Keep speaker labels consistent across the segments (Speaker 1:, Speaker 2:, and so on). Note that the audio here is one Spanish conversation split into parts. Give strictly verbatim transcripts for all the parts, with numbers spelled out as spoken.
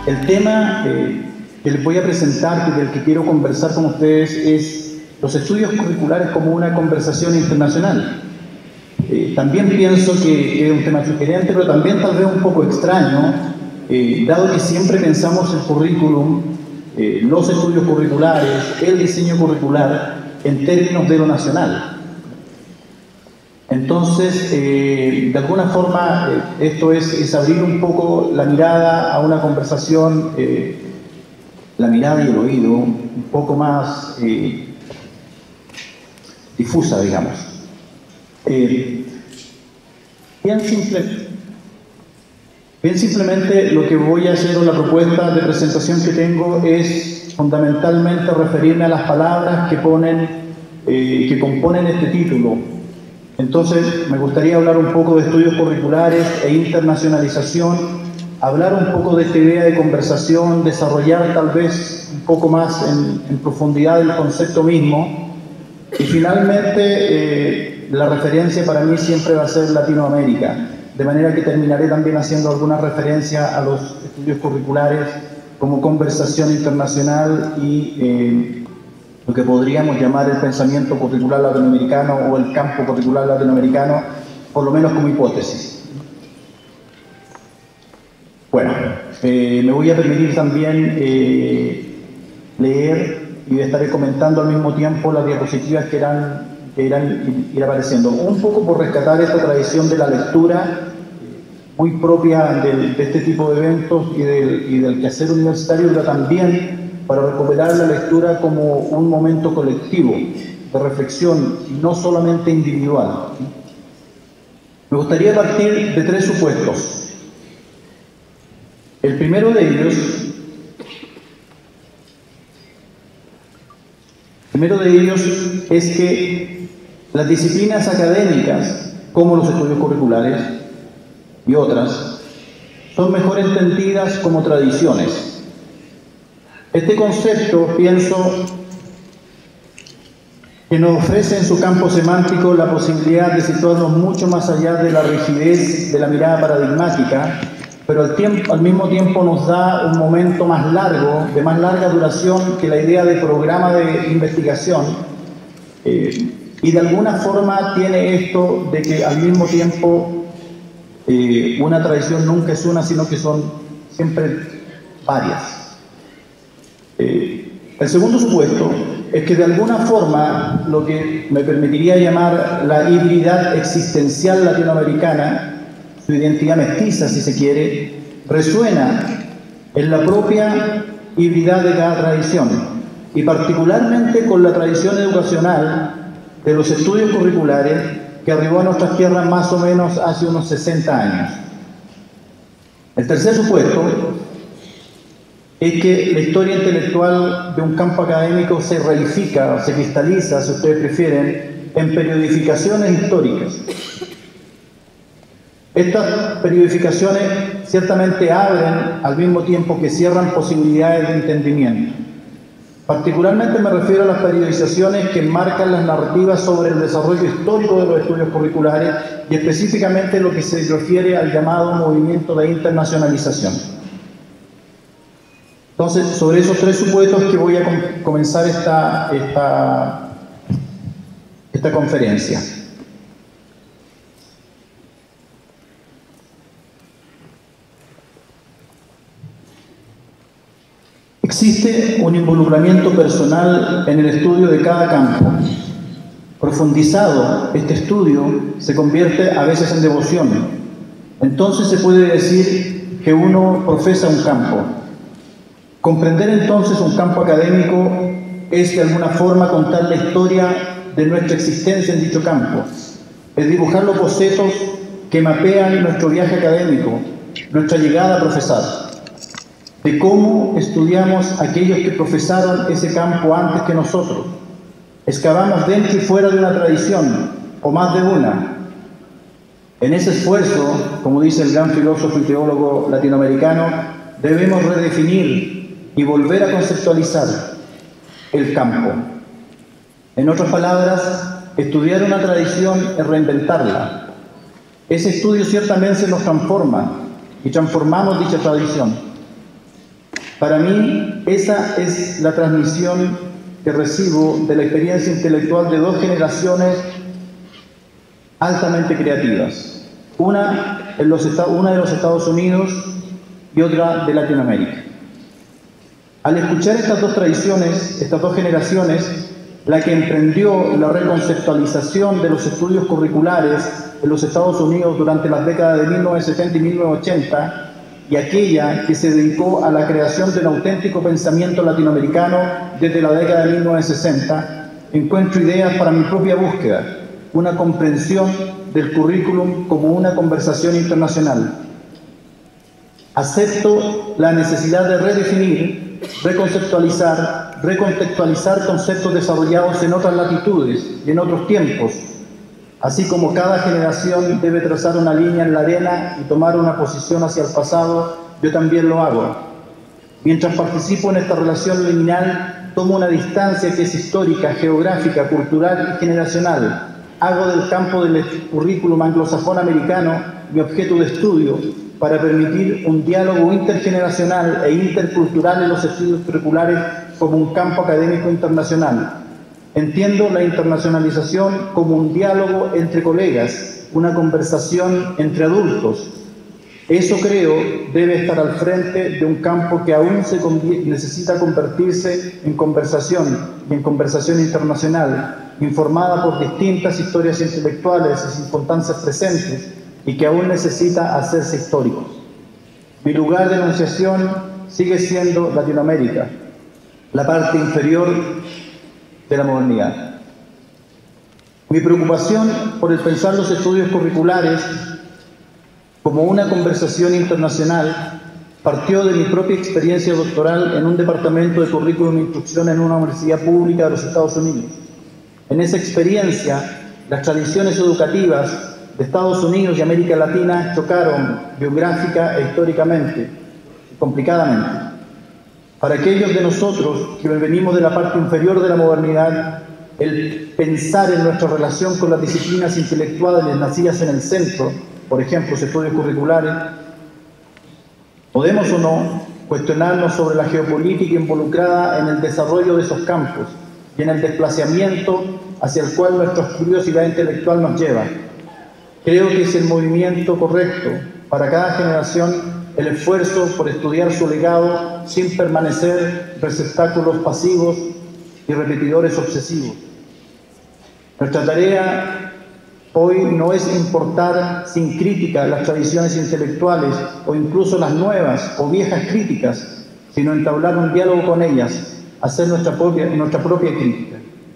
Speaker 1: El tema eh, que les voy a presentar y del que quiero conversar con ustedes es los estudios curriculares como una conversación internacional. Eh, también pienso que es un tema sugerente, pero también tal vez un poco extraño, eh, dado que siempre pensamos el currículum, eh, los estudios curriculares, el diseño curricular, en términos de lo nacional. Entonces, eh, de alguna forma, eh, esto es, es abrir un poco la mirada a una conversación, eh, la mirada y el oído, un poco más eh, difusa, digamos. Eh, bien, simple, bien simplemente lo que voy a hacer o la propuesta de presentación que tengo es fundamentalmente referirme a las palabras que, ponen, eh, que componen este título. Entonces, me gustaría hablar un poco de estudios curriculares e internacionalización, hablar un poco de esta idea de conversación, desarrollar tal vez un poco más en, en profundidad el concepto mismo, y finalmente eh, la referencia para mí siempre va a ser Latinoamérica, de manera que terminaré también haciendo alguna referencia a los estudios curriculares como conversación internacional y eh, lo que podríamos llamar el pensamiento curricular latinoamericano o el campo curricular latinoamericano, por lo menos como hipótesis. Bueno, eh, me voy a permitir también eh, leer y estaré comentando al mismo tiempo las diapositivas que irán, que irán ir apareciendo. Un poco por rescatar esta tradición de la lectura muy propia del, de este tipo de eventos y del, y del quehacer universitario, pero también para recuperar la lectura como un momento colectivo de reflexión y no solamente individual. Me gustaría partir de tres supuestos. El primero de ellos, el primero de ellos es que las disciplinas académicas, como los estudios curriculares y otras, son mejor entendidas como tradiciones. Este concepto, pienso, que nos ofrece en su campo semántico la posibilidad de situarnos mucho más allá de la rigidez de la mirada paradigmática, pero al, tiempo, al mismo tiempo nos da un momento más largo, de más larga duración que la idea de programa de investigación, eh, y de alguna forma tiene esto de que al mismo tiempo eh, una tradición nunca es una, sino que son siempre varias. Eh, el segundo supuesto es que de alguna forma lo que me permitiría llamar la hibridad existencial latinoamericana, su identidad mestiza si se quiere, resuena en la propia hibridad de cada tradición y particularmente con la tradición educacional de los estudios curriculares que arribó a nuestras tierras más o menos hace unos sesenta años. El tercer supuesto es que la historia intelectual de un campo académico se reifica, se cristaliza, si ustedes prefieren, en periodificaciones históricas. Estas periodificaciones ciertamente abren al mismo tiempo que cierran posibilidades de entendimiento. Particularmente me refiero a las periodizaciones que enmarcan las narrativas sobre el desarrollo histórico de los estudios curriculares y específicamente lo que se refiere al llamado movimiento de internacionalización. Entonces, sobre esos tres supuestos que voy a com comenzar esta, esta, esta conferencia. Existe un involucramiento personal en el estudio de cada campo. Profundizado, este estudio se convierte a veces en devoción. Entonces se puede decir que uno profesa un campo. Comprender entonces un campo académico es de alguna forma contar la historia de nuestra existencia en dicho campo. Es dibujar los bocetos que mapean nuestro viaje académico, nuestra llegada a profesar. De cómo estudiamos aquellos que profesaron ese campo antes que nosotros. Excavamos dentro y fuera de una tradición, o más de una. En ese esfuerzo, como dice el gran filósofo y teólogo latinoamericano, debemos redefinir y volver a conceptualizar el campo. En otras palabras, estudiar una tradición es reinventarla. Ese estudio ciertamente nos transforma y transformamos dicha tradición. Para mí, esa es la transmisión que recibo de la experiencia intelectual de dos generaciones altamente creativas. Una, en los, una de los Estados Unidos y otra de Latinoamérica. Al escuchar estas dos tradiciones, estas dos generaciones, la que emprendió la reconceptualización de los estudios curriculares en los Estados Unidos durante las décadas de mil novecientos setenta y mil novecientos ochenta, y aquella que se dedicó a la creación de un auténtico pensamiento latinoamericano desde la década de mil novecientos sesenta, encuentro ideas para mi propia búsqueda, una comprensión del currículum como una conversación internacional. Acepto la necesidad de redefinir, reconceptualizar, recontextualizar conceptos desarrollados en otras latitudes y en otros tiempos, así como cada generación debe trazar una línea en la arena y tomar una posición hacia el pasado, yo también lo hago. Mientras participo en esta relación liminal, tomo una distancia que es histórica, geográfica, cultural y generacional. Hago del campo del currículum anglosajón americano mi objeto de estudio para permitir un diálogo intergeneracional e intercultural en los estudios curriculares como un campo académico internacional. Entiendo la internacionalización como un diálogo entre colegas, una conversación entre adultos. Eso, creo, debe estar al frente de un campo que aún se necesita convertirse en conversación y en conversación internacional, informada por distintas historias intelectuales y circunstancias presentes, y que aún necesita hacerse histórico. Mi lugar de enunciación sigue siendo Latinoamérica, la parte inferior de la modernidad. Mi preocupación por el pensar los estudios curriculares como una conversación internacional partió de mi propia experiencia doctoral en un departamento de currículum e instrucción en una universidad pública de los Estados Unidos. En esa experiencia, las tradiciones educativas de Estados Unidos y América Latina chocaron biográfica e históricamente, complicadamente. Para aquellos de nosotros que venimos de la parte inferior de la modernidad, el pensar en nuestra relación con las disciplinas intelectuales nacidas en el centro, por ejemplo, los estudios curriculares, podemos o no cuestionarnos sobre la geopolítica involucrada en el desarrollo de esos campos y en el desplazamiento hacia el cual nuestra curiosidad intelectual nos lleva. Creo que es el movimiento correcto para cada generación el esfuerzo por estudiar su legado sin permanecer receptáculos pasivos y repetidores obsesivos. Nuestra tarea hoy no es importar sin crítica las tradiciones intelectuales o incluso las nuevas o viejas críticas, sino entablar un diálogo con ellas, hacer nuestra propia, nuestra propia crítica.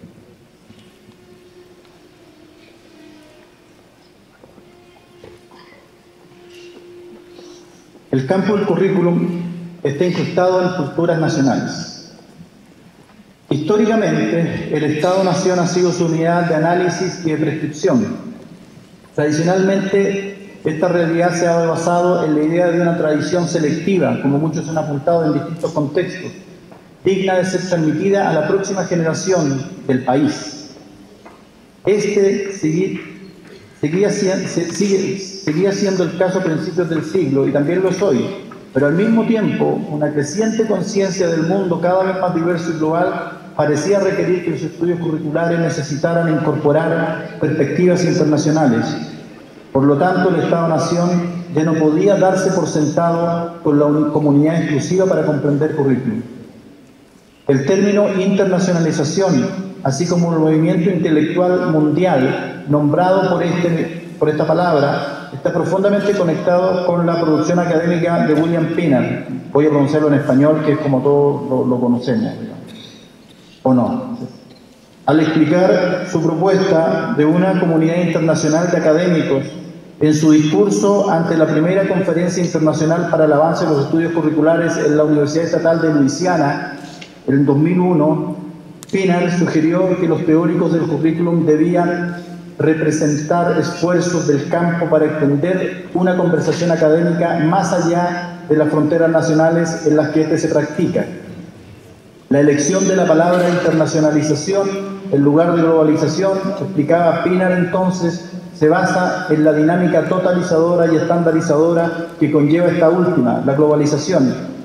Speaker 1: El campo del currículum está incrustado en culturas nacionales. Históricamente, el Estado-Nación ha sido su unidad de análisis y de prescripción. Tradicionalmente, esta realidad se ha basado en la idea de una tradición selectiva, como muchos han apuntado en distintos contextos, digna de ser transmitida a la próxima generación del país. Este seguía, seguía, sigue, seguía siendo el caso a principios del siglo, y también lo es hoy, pero al mismo tiempo, una creciente conciencia del mundo cada vez más diverso y global parecía requerir que los estudios curriculares necesitaran incorporar perspectivas internacionales. Por lo tanto, el Estado-Nación ya no podía darse por sentado con la comunidad exclusiva para comprender currículum. El término internacionalización, así como el movimiento intelectual mundial, nombrado por, este, por esta palabra, está profundamente conectado con la producción académica de William Pinner. Voy a pronunciarlo en español, que es como todos lo, lo conocemos, digamos. ¿O no? Al explicar su propuesta de una comunidad internacional de académicos en su discurso ante la primera conferencia internacional para el avance de los estudios curriculares en la Universidad Estatal de Luisiana, en el dos mil uno, Pinner sugirió que los teóricos del currículum debían representar esfuerzos del campo para extender una conversación académica más allá de las fronteras nacionales en las que éste se practica. La elección de la palabra internacionalización en lugar de globalización, explicaba Pinner entonces, se basa en la dinámica totalizadora y estandarizadora que conlleva esta última, la globalización,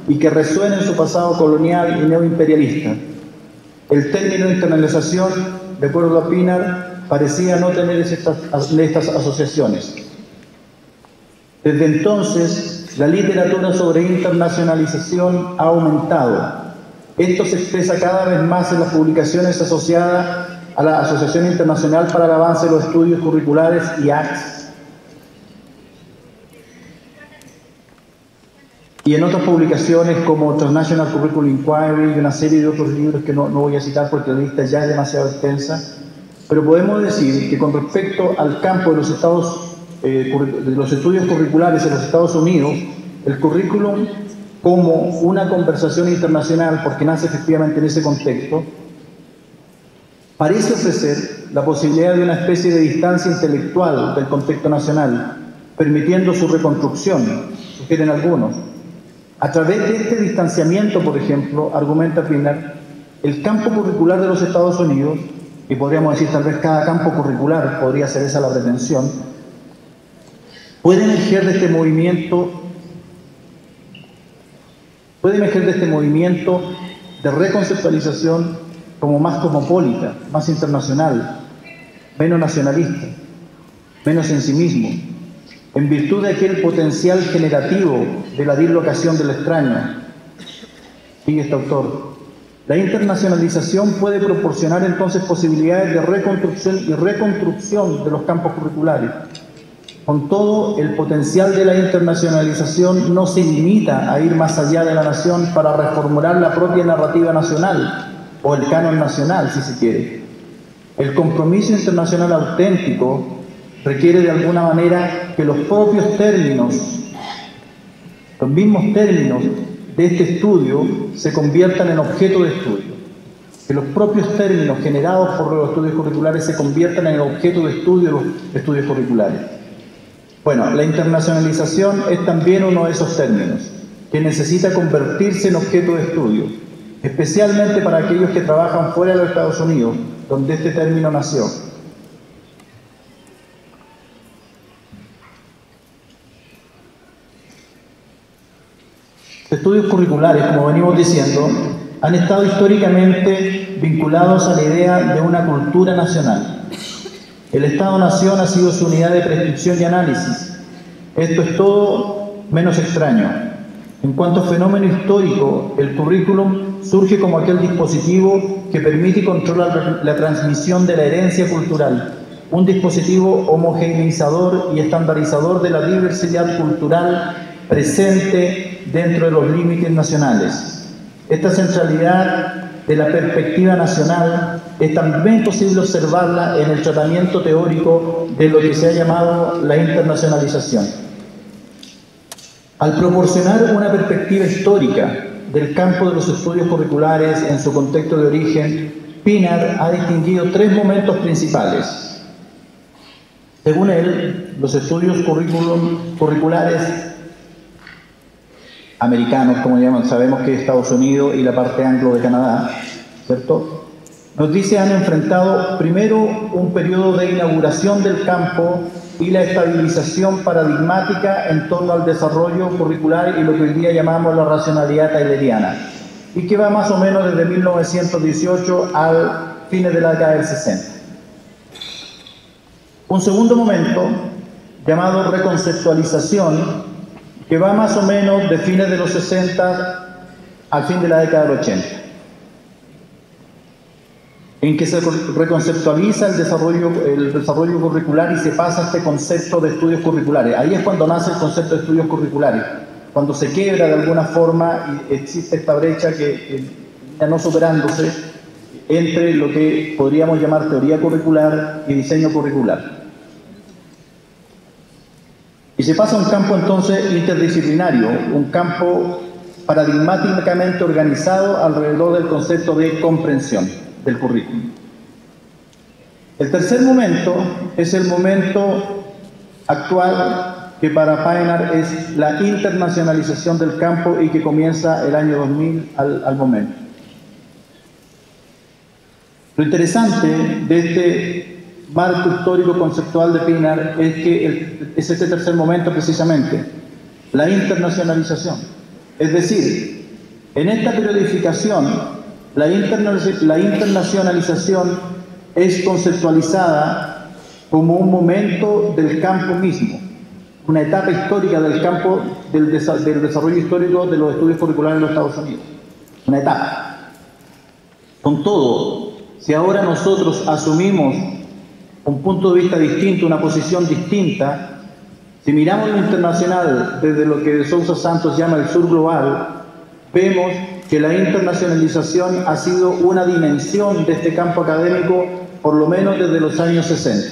Speaker 1: y que resuena en su pasado colonial y neoimperialista. El término internalización, de acuerdo a Pienaar, parecía no tener estas, estas asociaciones. Desde entonces, la literatura sobre internacionalización ha aumentado. Esto se expresa cada vez más en las publicaciones asociadas a la Asociación Internacional para el Avance de los Estudios Curriculares y A C S, y en otras publicaciones como Transnational Curriculum Inquiry y una serie de otros libros que no, no voy a citar porque la lista ya es demasiado extensa, pero podemos decir que con respecto al campo de los, estados, eh, de los estudios curriculares en los Estados Unidos, el currículum como una conversación internacional, porque nace efectivamente en ese contexto, parece ofrecer la posibilidad de una especie de distancia intelectual del contexto nacional, permitiendo su reconstrucción, sugieren algunos. A través de este distanciamiento, por ejemplo, argumenta Pienaar, el campo curricular de los Estados Unidos, y podríamos decir tal vez cada campo curricular, podría ser esa la pretensión, puede emerger de este movimiento, puede emerger de este movimiento de reconceptualización como más cosmopolita, más internacional, menos nacionalista, menos en sí mismo, en virtud de aquel potencial generativo de la dislocación del extraño. Sigue este autor. La internacionalización puede proporcionar entonces posibilidades de reconstrucción y reconstrucción de los campos curriculares. Con todo, el potencial de la internacionalización no se limita a ir más allá de la nación para reformular la propia narrativa nacional, o el canon nacional, si se quiere. El compromiso internacional auténtico requiere de alguna manera que los propios términos, los mismos términos de este estudio se conviertan en objeto de estudio. Que los propios términos generados por los estudios curriculares se conviertan en el objeto de estudio de los estudios curriculares. Bueno, la internacionalización es también uno de esos términos, que necesita convertirse en objeto de estudio, especialmente para aquellos que trabajan fuera de los Estados Unidos, donde este término nació. Estudios curriculares, como venimos diciendo, han estado históricamente vinculados a la idea de una cultura nacional. El Estado-Nación ha sido su unidad de prescripción y análisis. Esto es todo menos extraño. En cuanto a fenómeno histórico, el currículum surge como aquel dispositivo que permite y controla la transmisión de la herencia cultural, un dispositivo homogeneizador y estandarizador de la diversidad cultural presente dentro de los límites nacionales. Esta centralidad de la perspectiva nacional es también posible observarla en el tratamiento teórico de lo que se ha llamado la internacionalización. Al proporcionar una perspectiva histórica del campo de los estudios curriculares en su contexto de origen, Pienaar ha distinguido tres momentos principales. Según él, los estudios curriculares americanos, como llaman, sabemos que Estados Unidos y la parte anglo de Canadá, ¿cierto? Nos dice, han enfrentado primero un periodo de inauguración del campo y la estabilización paradigmática en torno al desarrollo curricular y lo que hoy día llamamos la racionalidad tayloriana, y que va más o menos desde mil novecientos dieciocho al fines de la década del sesenta. Un segundo momento, llamado reconceptualización, que va más o menos de fines de los sesenta al fin de la década del ochenta, en que se reconceptualiza el desarrollo, el desarrollo curricular y se pasa a este concepto de estudios curriculares. Ahí es cuando nace el concepto de estudios curriculares, cuando se quiebra de alguna forma y existe esta brecha que ya no superándose entre lo que podríamos llamar teoría curricular y diseño curricular. Y se pasa a un campo entonces interdisciplinario, un campo paradigmáticamente organizado alrededor del concepto de comprensión del currículum. El tercer momento es el momento actual, que para Pienaar es la internacionalización del campo y que comienza el año dos mil al, al momento. Lo interesante de este marco histórico conceptual de Pienaar es que el, es este tercer momento precisamente, la internacionalización. Es decir, En esta periodificación, la, interna la internacionalización es conceptualizada como un momento del campo mismo, una etapa histórica del campo del, desa del desarrollo histórico de los estudios curriculares en los Estados Unidos. Una etapa. Con todo, si ahora nosotros asumimos un punto de vista distinto, una posición distinta, si miramos lo internacional desde lo que de Sousa Santos llama el sur global, vemos que la internacionalización ha sido una dimensión de este campo académico por lo menos desde los años sesenta.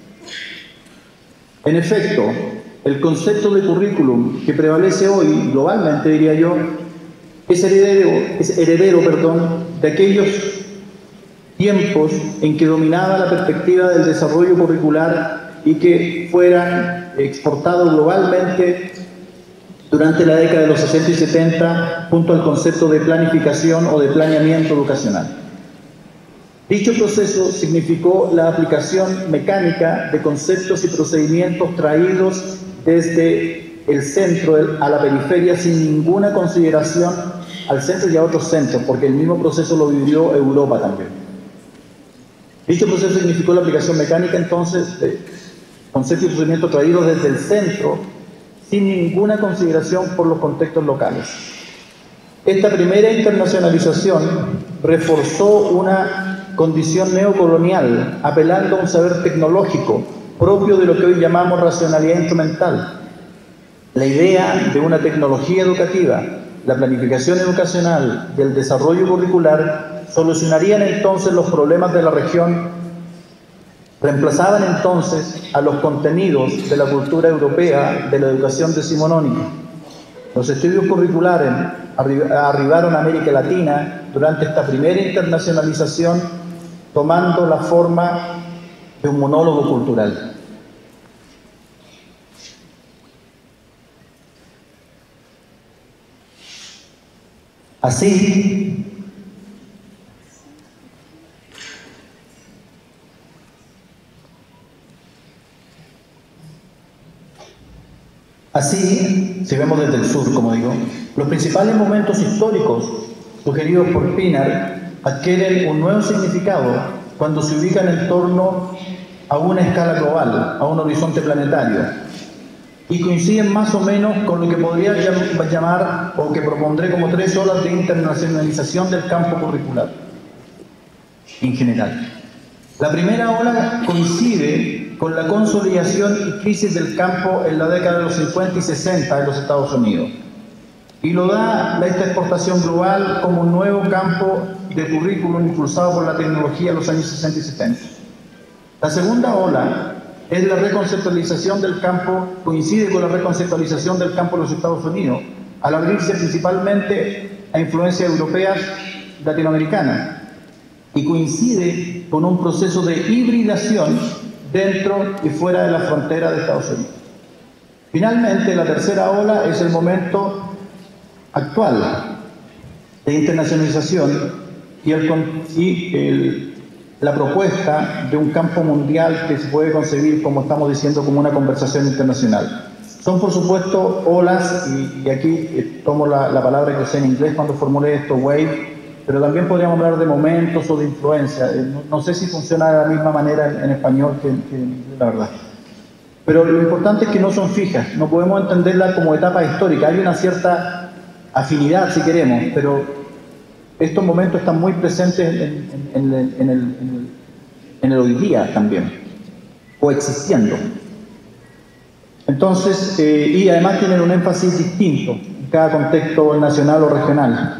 Speaker 1: En efecto, el concepto de currículum que prevalece hoy, globalmente diría yo, es heredero, es heredero perdón, de aquellos tiempos en que dominaba la perspectiva del desarrollo curricular y que fueran exportados globalmente durante la década de los sesenta y setenta junto al concepto de planificación o de planeamiento educacional. Dicho proceso significó la aplicación mecánica de conceptos y procedimientos traídos desde el centro a la periferia sin ninguna consideración al centro y a otros centros, porque el mismo proceso lo vivió Europa también. Dicho proceso significó la aplicación mecánica entonces de conceptos y procedimientos traídos desde el centro sin ninguna consideración por los contextos locales. Esta primera internacionalización reforzó una condición neocolonial, apelando a un saber tecnológico propio de lo que hoy llamamos racionalidad instrumental. La idea de una tecnología educativa, la planificación educacional y el desarrollo curricular solucionarían entonces los problemas de la región, reemplazaban entonces a los contenidos de la cultura europea de la educación decimonónica. Los estudios curriculares arribaron a América Latina durante esta primera internacionalización, tomando la forma de un monólogo cultural. Así, Así, si vemos desde el sur, como digo, los principales momentos históricos sugeridos por Pienaar adquieren un nuevo significado cuando se ubican en torno a una escala global, a un horizonte planetario, y coinciden más o menos con lo que podría llamar, o que propondré como tres olas de internacionalización del campo curricular, en general. La primera ola coincide con la consolidación y crisis del campo en la década de los cincuenta y sesenta en los Estados Unidos, y lo da esta exportación global como un nuevo campo de currículum impulsado por la tecnología en los años sesenta y setenta. La segunda ola es la reconceptualización del campo, coincide con la reconceptualización del campo de los Estados Unidos, al abrirse principalmente a influencias europeas latinoamericanas, y coincide con un proceso de hibridación dentro y fuera de la frontera de Estados Unidos. Finalmente, la tercera ola es el momento actual de internacionalización y, el, y el, la propuesta de un campo mundial que se puede concebir, como estamos diciendo, como una conversación internacional. Son, por supuesto, olas, y, y aquí eh, tomo la, la palabra que usé en inglés cuando formulé esto, wave, pero también podríamos hablar de momentos o de influencia. Eh, no, no sé si funciona de la misma manera en, en español que, que en inglés, la verdad. Pero lo importante es que no son fijas, no podemos entenderlas como etapas históricas. Hay una cierta afinidad, si queremos, pero estos momentos están muy presentes en, en, en, el, en, el, en, el, en el hoy día también, coexistiendo. Entonces, eh, y además tienen un énfasis distinto en cada contexto nacional o regional.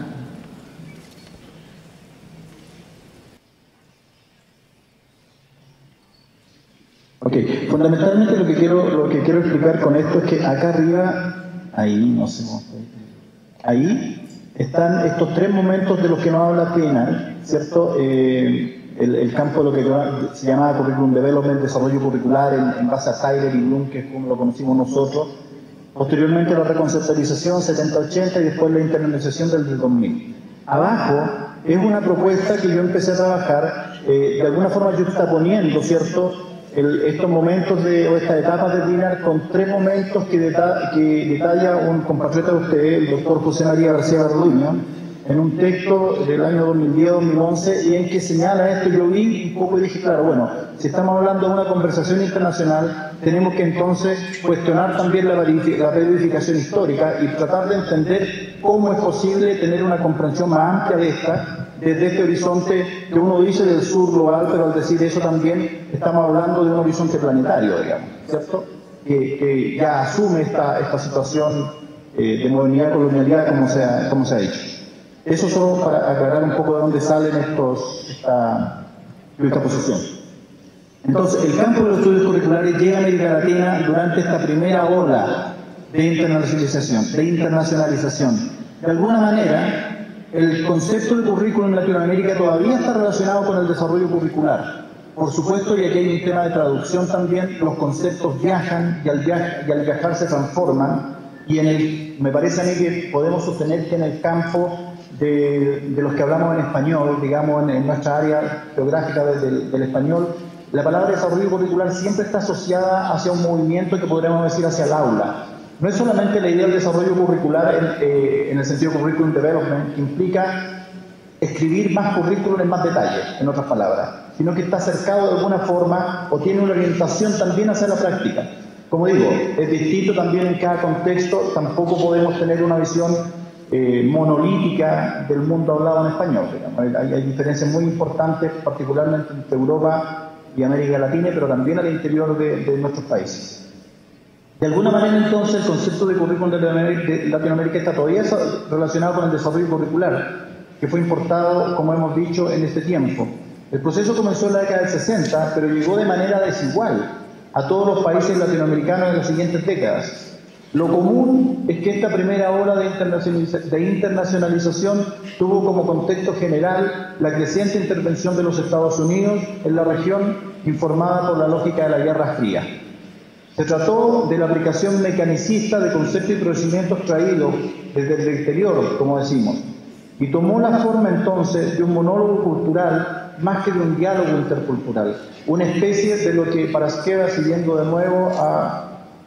Speaker 1: Ok, fundamentalmente lo que quiero, lo que quiero explicar con esto es que acá arriba, ahí, no sé cómo estoy, ahí están estos tres momentos de los que nos habla Pienaar, ¿cierto? Eh, el, el campo de lo que se llamaba Curriculum Development, desarrollo curricular en, en base a Tyler y Bloom, que es como lo conocimos nosotros. Posteriormente la reconceptualización setenta ochenta y después la internalización del dos mil. Abajo es una propuesta que yo empecé a trabajar, eh, de alguna forma yo está poniendo, ¿cierto?, El, estos momentos de, o estas etapas de Pienaar con tres momentos que, deta, que detalla un compatriota de usted, el doctor José María García Garduño, en un texto del año dos mil diez dos mil once, y en que señala esto. Yo vi un poco y dije, claro, bueno, si estamos hablando de una conversación internacional, tenemos que entonces cuestionar también la, la periodificación histórica y tratar de entender cómo es posible tener una comprensión más amplia de esta, desde este horizonte que uno dice del sur global, pero al decir eso también estamos hablando de un horizonte planetario, digamos, ¿cierto? Que, que ya asume esta, esta situación eh, de modernidad, colonialidad, como se ha, como se ha dicho. Eso solo para aclarar un poco de dónde salen estos, esta, esta posición. Entonces, el campo de los estudios curriculares llega a América Latina durante esta primera ola de internacionalización, de internacionalización. De alguna manera, el concepto de currículum en Latinoamérica todavía está relacionado con el desarrollo curricular. Por supuesto, y aquí hay un tema de traducción también, los conceptos viajan y al, viaje, y al viajar se transforman, y en el, me parece a mí que podemos sostener que en el campo de, de los que hablamos en español, digamos en, en nuestra área geográfica de, de, del español, la palabra desarrollo curricular siempre está asociada hacia un movimiento que podríamos decir hacia el aula. No es solamente la idea del desarrollo curricular en, eh, en el sentido curriculum development, que implica escribir más currículum en más detalle, en otras palabras, sino que está acercado de alguna forma o tiene una orientación también hacia la práctica. Como digo, es distinto también en cada contexto, tampoco podemos tener una visión eh, monolítica del mundo hablado en español. Hay, hay diferencias muy importantes, particularmente entre Europa y América Latina, pero también al interior de, de nuestros países. De alguna manera, entonces, el concepto de currículum de Latinoamérica está todavía relacionado con el desarrollo curricular, que fue importado, como hemos dicho, en este tiempo. El proceso comenzó en la década del sesenta, pero llegó de manera desigual a todos los países latinoamericanos en las siguientes décadas. Lo común es que esta primera ola de, internacionaliza de internacionalización tuvo como contexto general la creciente intervención de los Estados Unidos en la región, informada por la lógica de la Guerra Fría. Se trató de la aplicación mecanicista de conceptos y procedimientos traídos desde el exterior, como decimos, y tomó la forma entonces de un monólogo cultural más que de un diálogo intercultural, una especie de lo que Parasqueva, siguiendo de nuevo a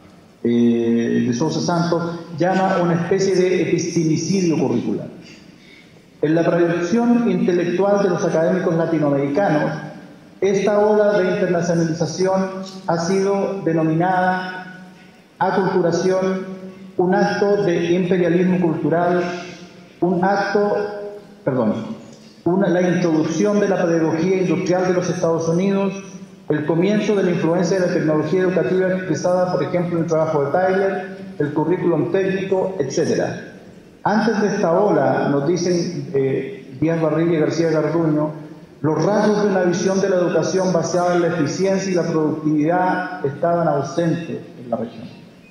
Speaker 1: eh, de Sousa Santos, llama una especie de epistemicidio curricular. En la producción intelectual de los académicos latinoamericanos, esta ola de internacionalización ha sido denominada aculturación, un acto de imperialismo cultural, un acto, perdón, una, la introducción de la pedagogía industrial de los Estados Unidos, el comienzo de la influencia de la tecnología educativa expresada, por ejemplo, en el trabajo de Tyler, el currículum técnico, etcétera. Antes de esta ola, nos dicen eh, Díaz Barriga y García Garduño, los rasgos de una visión de la educación basada en la eficiencia y la productividad estaban ausentes en la región.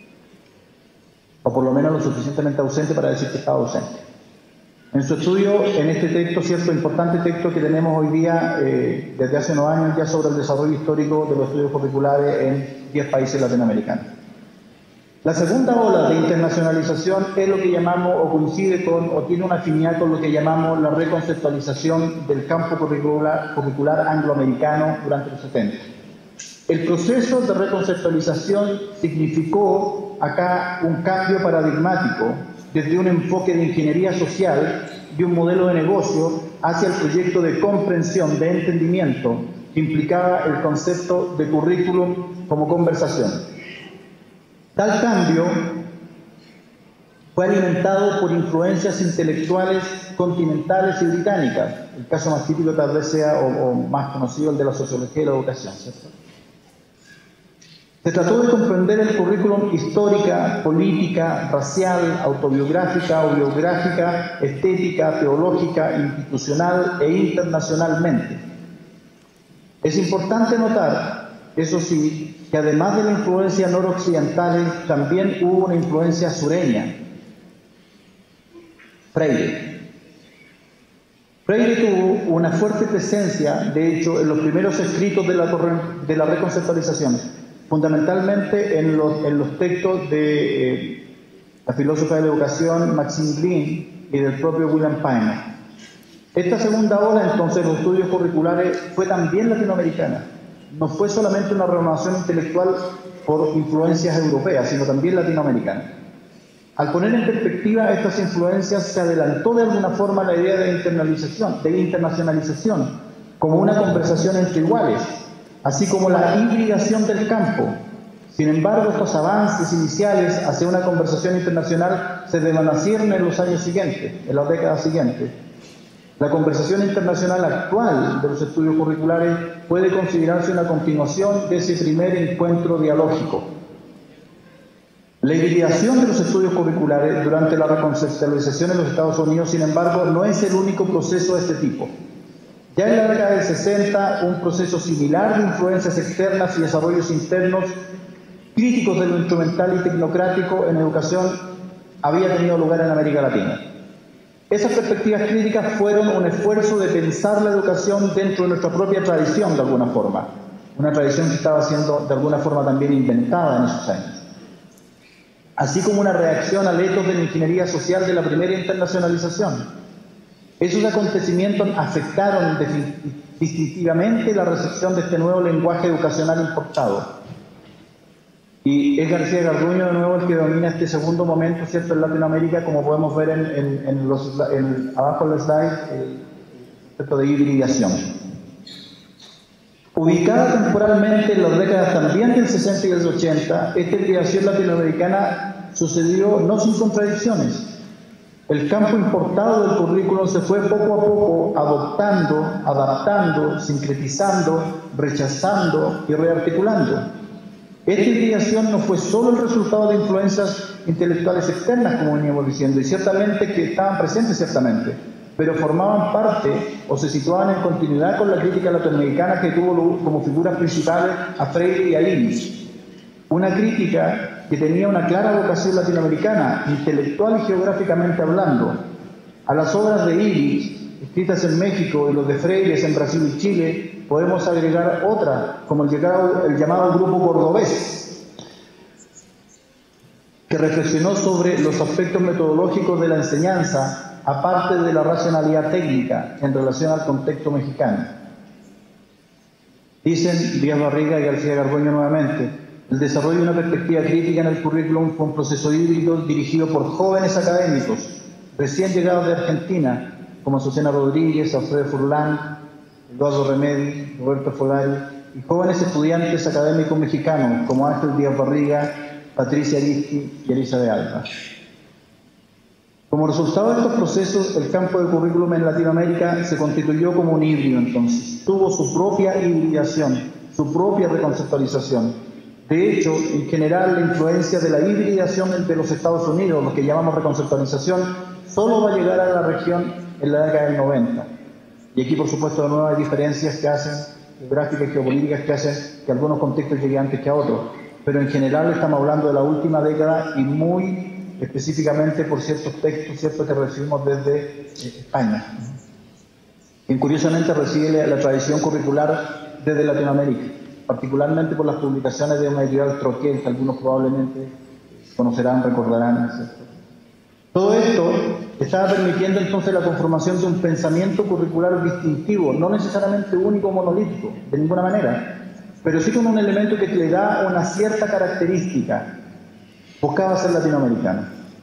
Speaker 1: O por lo menos lo suficientemente ausente para decir que estaba ausente. En su estudio, en este texto, cierto importante texto que tenemos hoy día, eh, desde hace unos años ya, sobre el desarrollo histórico de los estudios curriculares en diez países latinoamericanos. La segunda ola de internacionalización es lo que llamamos, o coincide con, o tiene una afinidad con lo que llamamos la reconceptualización del campo curricular, curricular angloamericano durante los setenta. El proceso de reconceptualización significó acá un cambio paradigmático desde un enfoque de ingeniería social y un modelo de negocio hacia el proyecto de comprensión, de entendimiento, que implicaba el concepto de currículum como conversación. Tal cambio fue alimentado por influencias intelectuales continentales y británicas. El caso más típico tal vez sea, o, o más conocido, el de la sociología y la educación, ¿cierto? Se trató de comprender el currículum histórica, política, racial, autobiográfica o biográfica, estética, teológica, institucional e internacionalmente. Es importante notar, eso sí, que además de la influencia noroccidental, también hubo una influencia sureña. Freire. Freire tuvo una fuerte presencia, de hecho, en los primeros escritos de la, de la reconceptualización, fundamentalmente en los, en los textos de eh, la filósofa de la educación Maxine Greene y del propio William Piner. Esta segunda ola, entonces, los estudios curriculares fue también latinoamericana. No fue solamente una renovación intelectual por influencias europeas, sino también latinoamericana. Al poner en perspectiva estas influencias, se adelantó de alguna forma la idea de internalización, de internacionalización, como una conversación entre iguales, así como la hibridación del campo. Sin embargo, estos avances iniciales hacia una conversación internacional se desvanecieron en los años siguientes, en las décadas siguientes. La conversación internacional actual de los estudios curriculares puede considerarse una continuación de ese primer encuentro dialógico. La hibridación de los estudios curriculares durante la reconceptualización en los Estados Unidos, sin embargo, no es el único proceso de este tipo. Ya en la década del sesenta, un proceso similar de influencias externas y desarrollos internos críticos de lo instrumental y tecnocrático en educación había tenido lugar en América Latina. Esas perspectivas críticas fueron un esfuerzo de pensar la educación dentro de nuestra propia tradición de alguna forma, una tradición que estaba siendo de alguna forma también inventada en esos años, así como una reacción al etos de la ingeniería social de la primera internacionalización. Esos acontecimientos afectaron distintivamente la recepción de este nuevo lenguaje educacional importado. Y es García Garduño de nuevo el que domina este segundo momento, ¿cierto?, en Latinoamérica, como podemos ver en, en, en los, en, abajo del slide, el concepto de hibridación. Ubicada temporalmente en las décadas también del sesenta y del ochenta, esta hibridación latinoamericana sucedió no sin contradicciones. El campo importado del currículum se fue poco a poco adoptando, adaptando, sincretizando, rechazando y rearticulando. Esta hibridación no fue solo el resultado de influencias intelectuales externas, como veníamos diciendo, y ciertamente que estaban presentes, ciertamente, pero formaban parte o se situaban en continuidad con la crítica latinoamericana que tuvo como figuras principales a Freire y a Illich. Una crítica que tenía una clara vocación latinoamericana, intelectual y geográficamente hablando. A las obras de Illich, escritas en México, y los de Freire en Brasil y Chile, podemos agregar otra, como el llamado, el llamado Grupo Cordobés, que reflexionó sobre los aspectos metodológicos de la enseñanza, aparte de la racionalidad técnica en relación al contexto mexicano. Dicen Díaz Barriga y García Garduño nuevamente: el desarrollo de una perspectiva crítica en el currículum fue un proceso híbrido dirigido por jóvenes académicos recién llegados de Argentina, como Azucena Rodríguez, Alfredo Furlan, Eduardo Remedi, Roberto Folari, y jóvenes estudiantes académicos mexicanos, como Ángel Díaz Barriga, Patricia Aristi y Elisa de Alba. Como resultado de estos procesos, el campo de currículum en Latinoamérica se constituyó como un híbrido entonces. Tuvo su propia hibridación, su propia reconceptualización. De hecho, en general, la influencia de la hibridación entre los Estados Unidos, lo que llamamos reconceptualización, solo va a llegar a la región en la década del noventa. Y aquí, por supuesto, de nuevo hay diferencias que hacen, geográficas y geopolíticas, que hacen que algunos contextos lleguen antes que a otros. Pero en general estamos hablando de la última década y muy específicamente por ciertos textos, ciertos que recibimos desde España. Y curiosamente recibe la, la tradición curricular desde Latinoamérica, particularmente por las publicaciones de una editorial Troquel, que algunos probablemente conocerán, recordarán, etcétera. Todo esto estaba permitiendo entonces la conformación de un pensamiento curricular distintivo, no necesariamente único o monolítico, de ninguna manera, pero sí con un elemento que le da una cierta característica. Buscaba ser latinoamericano.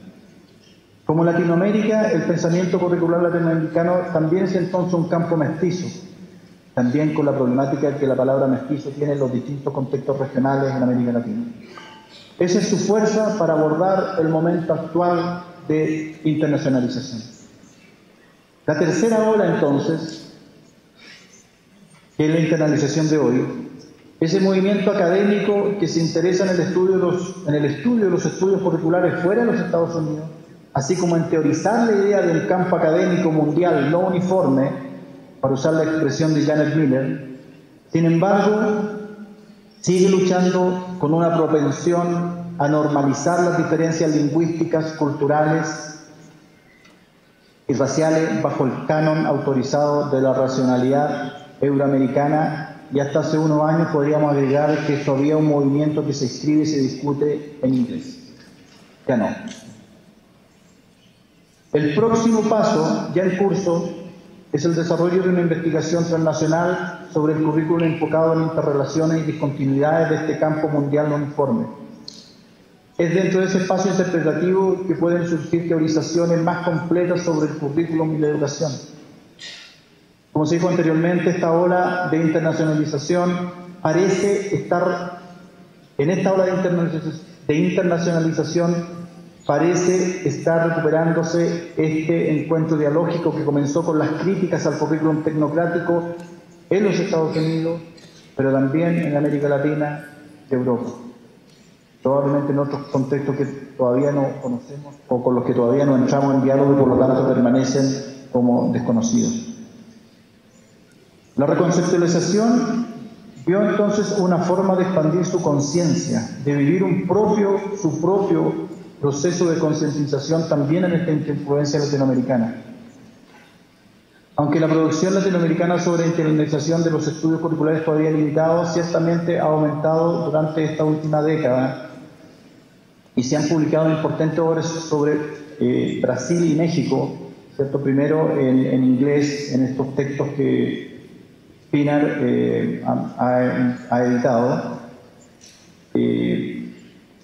Speaker 1: Como Latinoamérica, el pensamiento curricular latinoamericano también es entonces un campo mestizo, también con la problemática que la palabra mestizo tiene en los distintos contextos regionales en América Latina. Esa es su fuerza para abordar el momento actual de internacionalización. La tercera ola, entonces, que es la internalización de hoy, ese movimiento académico que se interesa en el estudio de los, en el estudio de los estudios curriculares fuera de los Estados Unidos, así como en teorizar la idea de un campo académico mundial no uniforme, para usar la expresión de Janet Miller. Sin embargo, sigue luchando con una propensión a normalizar las diferencias lingüísticas, culturales y raciales bajo el canon autorizado de la racionalidad euroamericana, y hasta hace unos años podríamos agregar que todavía un movimiento que se escribe y se discute en inglés. Ya no. El próximo paso, ya en curso, es el desarrollo de una investigación transnacional sobre el currículum enfocado en interrelaciones y discontinuidades de este campo mundial no uniforme. Es dentro de ese espacio interpretativo que pueden surgir teorizaciones más completas sobre el currículum y la educación. Como se dijo anteriormente, esta ola de internacionalización parece estar, en esta ola de internacionalización, de internacionalización parece estar recuperándose este encuentro dialógico que comenzó con las críticas al currículum tecnocrático en los Estados Unidos, pero también en América Latina y Europa. Probablemente en otros contextos que todavía no conocemos o con los que todavía no entramos en diálogo y por lo tanto permanecen como desconocidos. La reconceptualización vio entonces una forma de expandir su conciencia, de vivir un propio, su propio proceso de concientización también en esta influencia latinoamericana. Aunque la producción latinoamericana sobre internalización de los estudios curriculares todavía limitados, ciertamente ha aumentado durante esta última década y se han publicado importantes obras sobre eh, Brasil y México, ¿cierto? Primero en, en inglés, en estos textos que Pinar eh, ha, ha editado. Eh,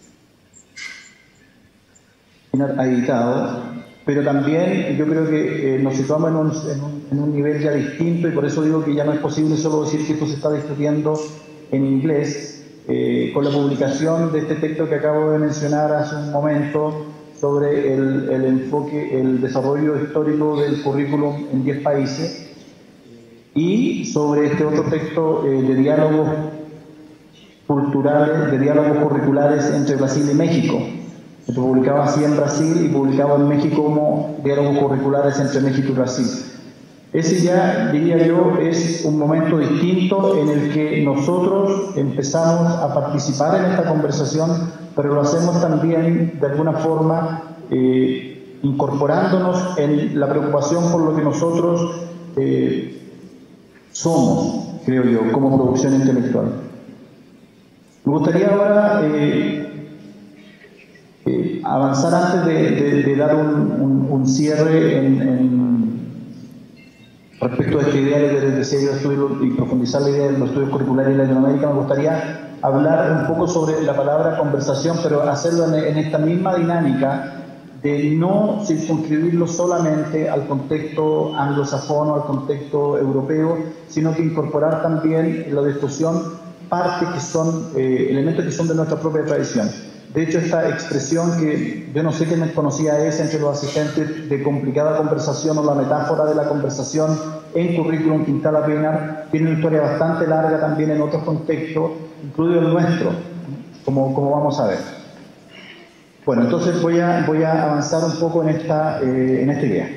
Speaker 1: Pinar ha editado, pero también yo creo que eh, nos situamos en un, en, un, en un nivel ya distinto y por eso digo que ya no es posible solo decir que esto se está discutiendo en inglés. Eh, con la publicación de este texto que acabo de mencionar hace un momento sobre el, el enfoque, el desarrollo histórico del currículum en diez países y sobre este otro texto eh, de diálogos culturales, de diálogos curriculares entre Brasil y México. Se publicaba así en Brasil y publicaba en México como diálogos curriculares entre México y Brasil. Ese ya, diría yo, es un momento distinto en el que nosotros empezamos a participar en esta conversación, pero lo hacemos también de alguna forma eh, incorporándonos en la preocupación por lo que nosotros eh, somos, creo yo, como producción intelectual. Me gustaría ahora eh, eh, avanzar antes de, de, de dar un, un, un cierre en, en respecto a esta idea de, de seguir estudio y profundizar la idea de los estudios curriculares en Latinoamérica. Me gustaría hablar un poco sobre la palabra conversación, pero hacerlo en, en esta misma dinámica de no circunscribirlo solamente al contexto anglosajón o al contexto europeo, sino que incorporar también en la discusión partes que son, eh, elementos que son de nuestra propia tradición. De hecho, esta expresión que yo no sé qué me conocía es entre los asistentes de complicada conversación o la metáfora de la conversación en currículum Quintala Pinar, tiene una historia bastante larga también en otros contextos, incluido el nuestro, como, como vamos a ver. Bueno, entonces voy a, voy a avanzar un poco en esta, eh, en esta idea.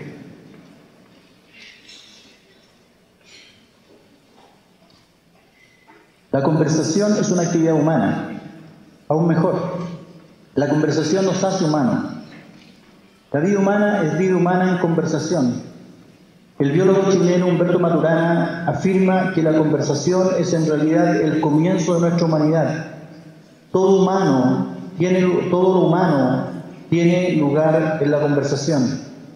Speaker 1: La conversación es una actividad humana, aún mejor. La conversación nos hace humanos. La vida humana es vida humana en conversación. El biólogo chileno Humberto Maturana afirma que la conversación es en realidad el comienzo de nuestra humanidad. Todo humano tiene, todo lo humano tiene lugar en la conversación.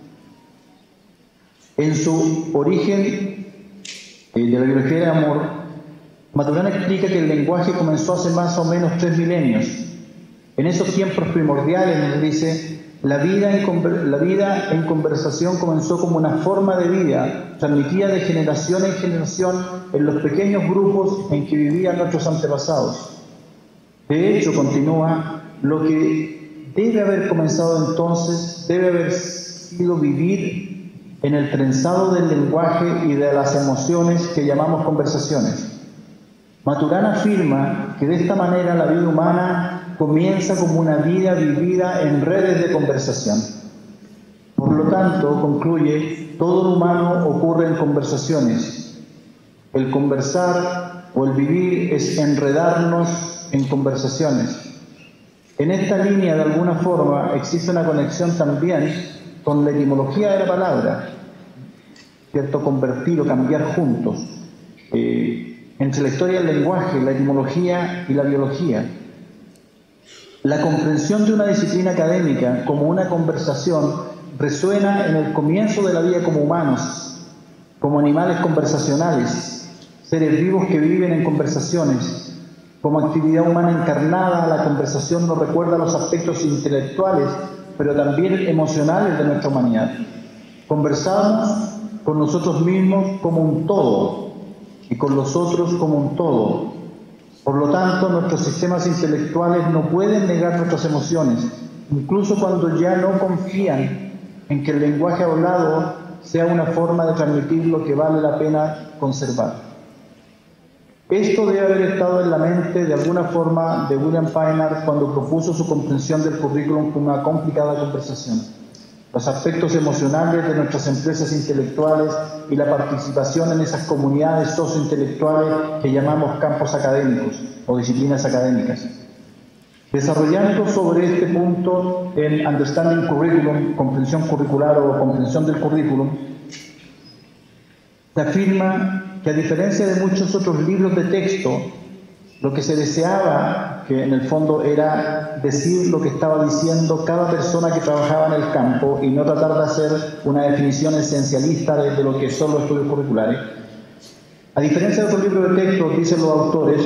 Speaker 1: En su origen eh, de la biología del amor, Maturana explica que el lenguaje comenzó hace más o menos tres milenios. En esos tiempos primordiales, nos dice, la vida, en, la vida en conversación comenzó como una forma de vida, transmitida de generación en generación en los pequeños grupos en que vivían nuestros antepasados. De hecho, continúa, lo que debe haber comenzado entonces debe haber sido vivir en el trenzado del lenguaje y de las emociones que llamamos conversaciones. Maturana afirma que de esta manera la vida humana comienza como una vida vivida en redes de conversación. Por lo tanto, concluye, todo lo humano ocurre en conversaciones. El conversar o el vivir es enredarnos en conversaciones. En esta línea, de alguna forma, existe una conexión también con la etimología de la palabra, ¿cierto? Convertir o cambiar juntos. Eh, entre la historia del lenguaje, la etimología y la biología. La comprensión de una disciplina académica como una conversación resuena en el comienzo de la vida como humanos, como animales conversacionales, seres vivos que viven en conversaciones. Como actividad humana encarnada, la conversación nos recuerda los aspectos intelectuales, pero también emocionales de nuestra humanidad. Conversamos con nosotros mismos como un todo y con los otros como un todo. Por lo tanto, nuestros sistemas intelectuales no pueden negar nuestras emociones, incluso cuando ya no confían en que el lenguaje hablado sea una forma de transmitir lo que vale la pena conservar. Esto debe haber estado en la mente de alguna forma de William Peinard cuando propuso su comprensión del currículum como una complicada conversación. Los aspectos emocionales de nuestras empresas intelectuales y la participación en esas comunidades sociointelectuales que llamamos campos académicos o disciplinas académicas. Desarrollando sobre este punto en Understanding Curriculum, comprensión curricular o comprensión del currículum, se afirma que a diferencia de muchos otros libros de texto, lo que se deseaba, que en el fondo era decir lo que estaba diciendo cada persona que trabajaba en el campo y no tratar de hacer una definición esencialista de, de lo que son los estudios curriculares. A diferencia de otros libros de texto, dicen los autores,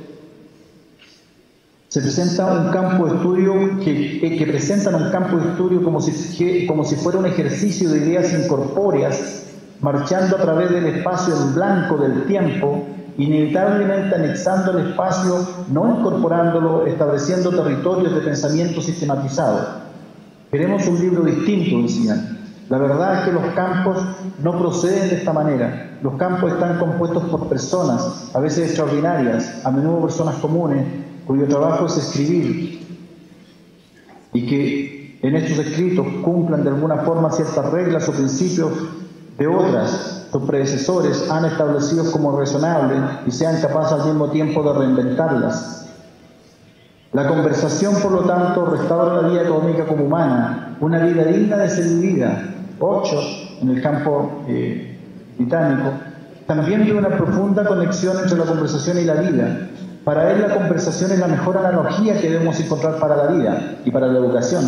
Speaker 1: se presenta un campo de estudio que, que, que presentan un campo de estudio como si, que, como si fuera un ejercicio de ideas incorpóreas, marchando a través del espacio en blanco del tiempo, inevitablemente anexando el espacio, no incorporándolo, estableciendo territorios de pensamiento sistematizado. Queremos un libro distinto, decían. La verdad es que los campos no proceden de esta manera. Los campos están compuestos por personas, a veces extraordinarias, a menudo personas comunes, cuyo trabajo es escribir, y que en estos escritos cumplan de alguna forma ciertas reglas o principios de otras, sus predecesores han establecido como razonables y sean capaces al mismo tiempo de reinventarlas. La conversación, por lo tanto, restaura la vida económica como humana, una vida digna de ser vivida. Ocho, en el campo eh, británico, también ve una profunda conexión entre la conversación y la vida. Para él la conversación es la mejor analogía que debemos encontrar para la vida y para la educación.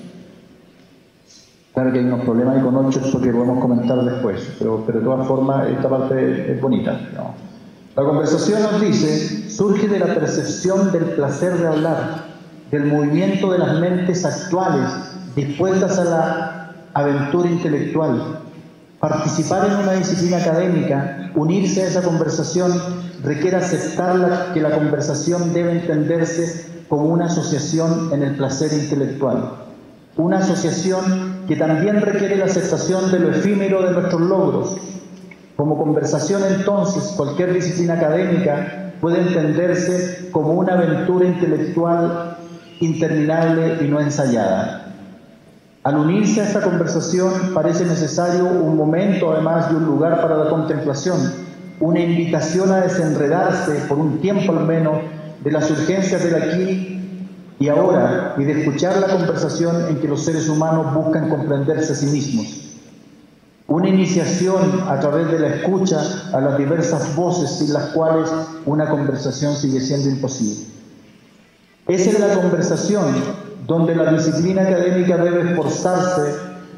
Speaker 1: Claro que hay unos problemas ahí con ocho porque lo podemos comentar después, pero, pero de todas formas esta parte es bonita, ¿no? La conversación, nos dice, surge de la percepción del placer de hablar, del movimiento de las mentes actuales dispuestas a la aventura intelectual. Participar en una disciplina académica, unirse a esa conversación, requiere aceptar la, que la conversación debe entenderse como una asociación en el placer intelectual. Una asociación que también requiere la aceptación de lo efímero de nuestros logros. Como conversación, entonces, cualquier disciplina académica puede entenderse como una aventura intelectual interminable y no ensayada. Al unirse a esta conversación parece necesario un momento, además, y un lugar para la contemplación, una invitación a desenredarse, por un tiempo al menos, de las urgencias del aquí y ahora, y de escuchar la conversación en que los seres humanos buscan comprenderse a sí mismos. Una iniciación a través de la escucha a las diversas voces sin las cuales una conversación sigue siendo imposible. Esa es la conversación donde la disciplina académica debe esforzarse,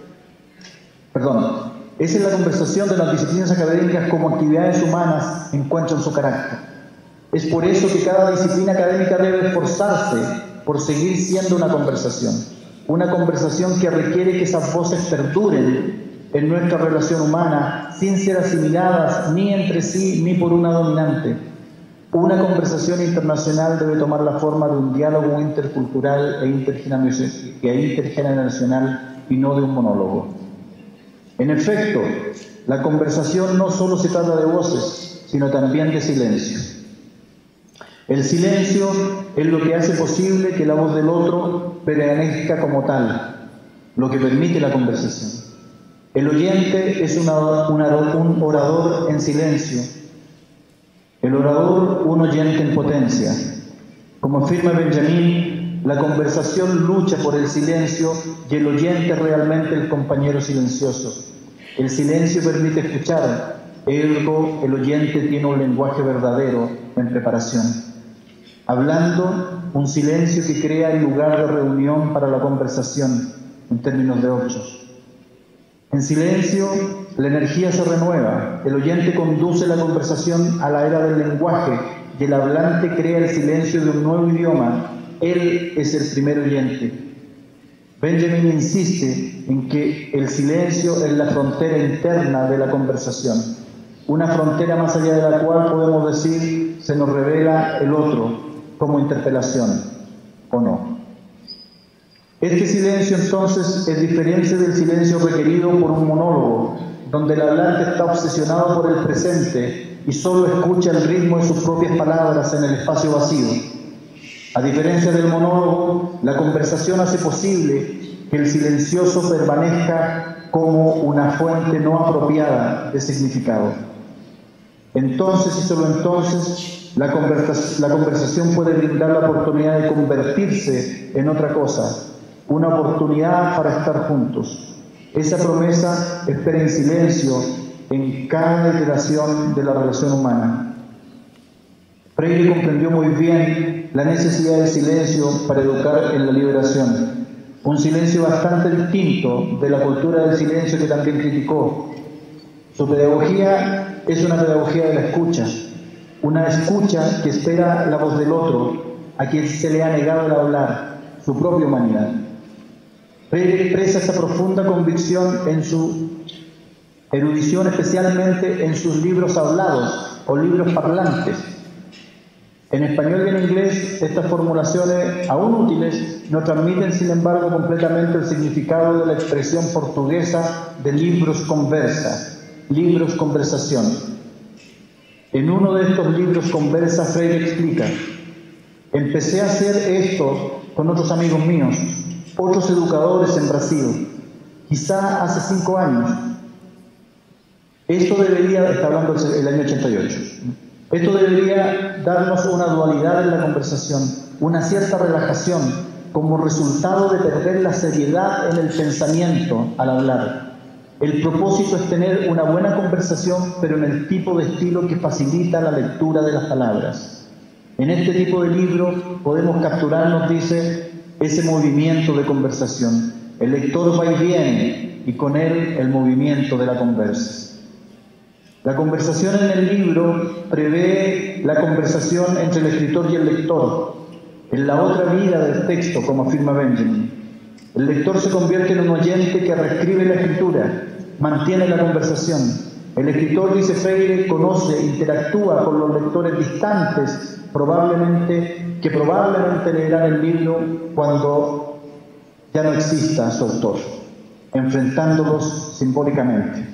Speaker 1: perdón, esa es la conversación de las disciplinas académicas como actividades humanas encuentran su carácter. Es por eso que cada disciplina académica debe esforzarse por seguir siendo una conversación, una conversación que requiere que esas voces perduren en nuestra relación humana sin ser asimiladas ni entre sí ni por una dominante. Una conversación internacional debe tomar la forma de un diálogo intercultural e intergeneracional y no de un monólogo. En efecto, la conversación no solo se trata de voces, sino también de silencio. El silencio es lo que hace posible que la voz del otro permanezca como tal, lo que permite la conversación. El oyente es una, una, un orador en silencio. El orador, un oyente en potencia. Como afirma Benjamin, la conversación lucha por el silencio y el oyente es realmente el compañero silencioso. El silencio permite escuchar, ergo el oyente tiene un lenguaje verdadero en preparación. Hablando, un silencio que crea el lugar de reunión para la conversación, en términos de ocho. En silencio, la energía se renueva, el oyente conduce la conversación a la era del lenguaje y el hablante crea el silencio de un nuevo idioma, él es el primer oyente. Benjamin insiste en que el silencio es la frontera interna de la conversación, una frontera más allá de la cual podemos decir se nos revela el otro como interpelación, ¿o no? Este silencio entonces es diferente del silencio requerido por un monólogo, donde el hablante está obsesionado por el presente y solo escucha el ritmo de sus propias palabras en el espacio vacío. A diferencia del monólogo, la conversación hace posible que el silencioso permanezca como una fuente no apropiada de significado. Entonces y solo entonces, la, conversa- la conversación puede brindar la oportunidad de convertirse en otra cosa, una oportunidad para estar juntos. Esa promesa espera en silencio en cada iteración de la relación humana. Freire comprendió muy bien la necesidad del silencio para educar en la liberación, un silencio bastante distinto de la cultura del silencio que también criticó. Su pedagogía es una pedagogía de la escucha, una escucha que espera la voz del otro, a quien se le ha negado el hablar, su propia humanidad. Freire expresa esa profunda convicción en su erudición, especialmente en sus libros hablados o libros parlantes. En español y en inglés, estas formulaciones, aún útiles, no transmiten, sin embargo, completamente el significado de la expresión portuguesa de libros conversa, libros conversación. En uno de estos libros conversa, Freire explica: empecé a hacer esto con otros amigos míos, otros educadores en Brasil, quizá hace cinco años. Esto debería, está hablando del año ochenta y ocho, esto debería darnos una dualidad en la conversación, una cierta relajación, como resultado de perder la seriedad en el pensamiento al hablar. El propósito es tener una buena conversación, pero en el tipo de estilo que facilita la lectura de las palabras. En este tipo de libro podemos capturar, nos dice, ese movimiento de conversación. El lector va y viene, y con él el movimiento de la conversa. La conversación en el libro prevé la conversación entre el escritor y el lector, en la otra vida del texto, como afirma Benjamin. El lector se convierte en un oyente que reescribe la escritura, mantiene la conversación. El escritor, dice Freire, conoce, interactúa con los lectores distantes, probablemente, que probablemente leerán el libro cuando ya no exista su autor, enfrentándolos simbólicamente.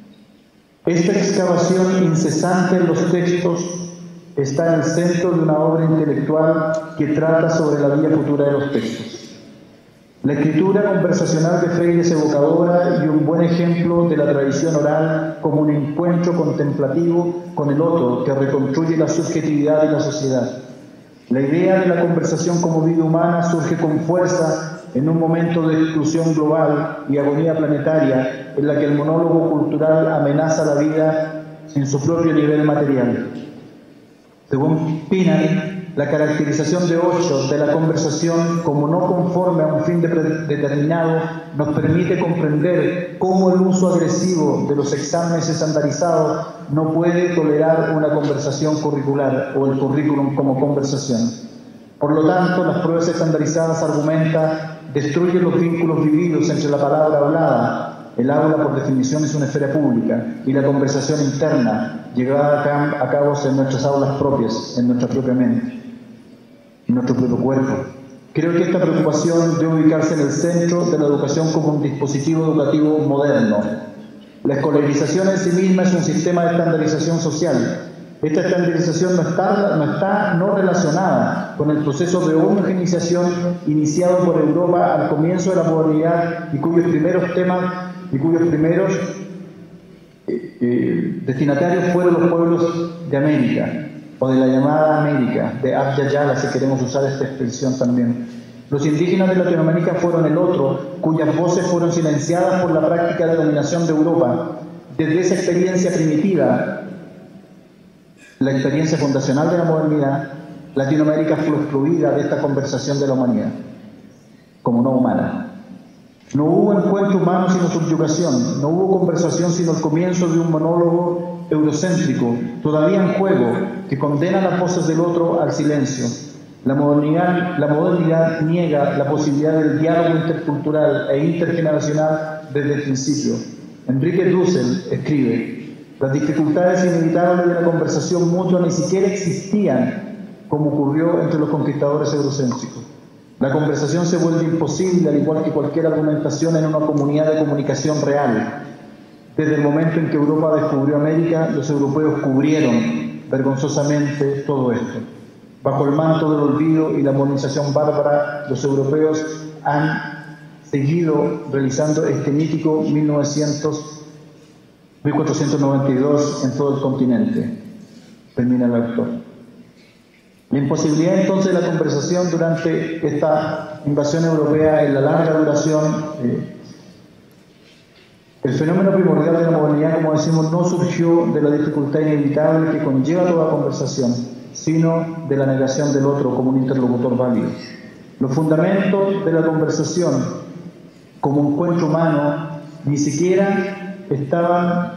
Speaker 1: Esta excavación incesante en los textos está en el centro de una obra intelectual que trata sobre la vida futura de los textos. La escritura conversacional de Freire es evocadora y un buen ejemplo de la tradición oral como un encuentro contemplativo con el otro que reconstruye la subjetividad y la sociedad. La idea de la conversación como vida humana surge con fuerza en un momento de exclusión global y agonía planetaria en la que el monólogo cultural amenaza la vida en su propio nivel material. Según Pinary, la caracterización de Osho de la conversación como no conforme a un fin de determinado nos permite comprender cómo el uso agresivo de los exámenes estandarizados no puede tolerar una conversación curricular o el currículum como conversación. Por lo tanto, las pruebas estandarizadas, argumenta, destruyen los vínculos vividos entre la palabra hablada. El aula, por definición, es una esfera pública, y la conversación interna, llevada a cabo en nuestras aulas propias, en nuestra propia mente, en nuestro propio cuerpo. Creo que esta preocupación debe ubicarse en el centro de la educación como un dispositivo educativo moderno. La escolarización en sí misma es un sistema de estandarización social. Esta estandarización no está, no está no relacionada con el proceso de homogenización iniciado por Europa al comienzo de la modernidad y cuyos primeros temas y cuyos primeros eh, eh, destinatarios fueron los pueblos de América, o de la llamada América, de Abya Yala, si queremos usar esta expresión también. Los indígenas de Latinoamérica fueron el otro, cuyas voces fueron silenciadas por la práctica de dominación de Europa. Desde esa experiencia primitiva, la experiencia fundacional de la modernidad, Latinoamérica fue excluida de esta conversación de la humanidad, como no humana. No hubo encuentro humano sino subyugación, no hubo conversación sino el comienzo de un monólogo eurocéntrico todavía en juego que condena las voces del otro al silencio. La modernidad, la modernidad niega la posibilidad del diálogo intercultural e intergeneracional desde el principio. Enrique Dussel escribe: las dificultades inevitables de la conversación mutua ni siquiera existían, como ocurrió entre los conquistadores eurocéntricos. La conversación se vuelve imposible, al igual que cualquier argumentación en una comunidad de comunicación real. Desde el momento en que Europa descubrió América, los europeos cubrieron vergonzosamente todo esto. Bajo el manto del olvido y la modernización bárbara, los europeos han seguido realizando este mítico mil novecientos, mil cuatrocientos noventa y dos en todo el continente. Termina el autor. La imposibilidad entonces de la conversación durante esta invasión europea en la larga duración, eh, el fenómeno primordial de la modernidad, como decimos, no surgió de la dificultad inevitable que conlleva toda conversación, sino de la negación del otro como un interlocutor válido. Los fundamentos de la conversación como encuentro humano ni siquiera estaban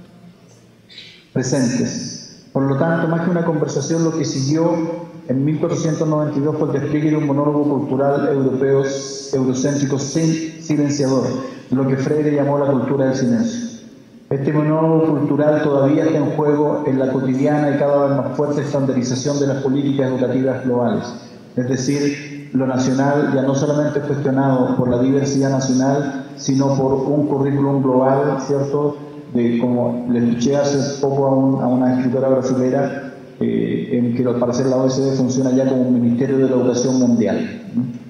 Speaker 1: presentes. Por lo tanto, más que una conversación, lo que siguió en mil cuatrocientos noventa y dos fue el despliegue de un monólogo cultural europeo eurocéntrico silenciador, lo que Freire llamó la cultura del silencio. Este monólogo cultural todavía está en juego en la cotidiana y cada vez más fuerte estandarización de las políticas educativas globales. Es decir, lo nacional ya no solamente es cuestionado por la diversidad nacional, sino por un currículum global, ¿cierto? De, como le escuché hace poco a, un, a una escritora brasilera, eh, en que al parecer la O E C D funciona ya como un Ministerio de la Educación Mundial.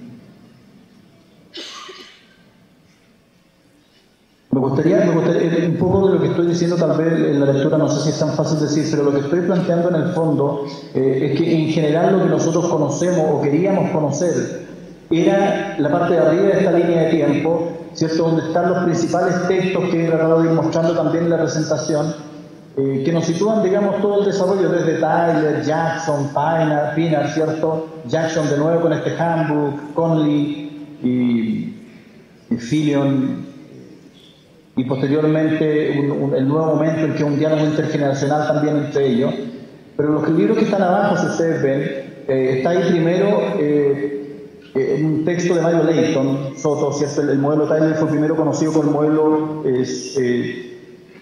Speaker 1: Me gustaría, me gustaría, un poco de lo que estoy diciendo tal vez en la lectura, no sé si es tan fácil decir, pero lo que estoy planteando en el fondo eh, es que en general lo que nosotros conocemos o queríamos conocer era la parte de arriba de esta línea de tiempo, ¿cierto? Donde están los principales textos que he tratado de ir mostrando también en la presentación, eh, que nos sitúan, digamos, todo el desarrollo desde Tyler, Jackson, Pienaar, Pienaar, ¿cierto? Jackson de nuevo con este handbook, Conley y, y Filion, y posteriormente un, un, el nuevo momento en que un diálogo intergeneracional también entre ellos. Pero los libros que están abajo, si ustedes ven, eh, está ahí primero eh, eh, un texto de Mario Leighton, Soto, ¿cierto? El, el modelo Tyler fue primero conocido como el modelo eh, eh,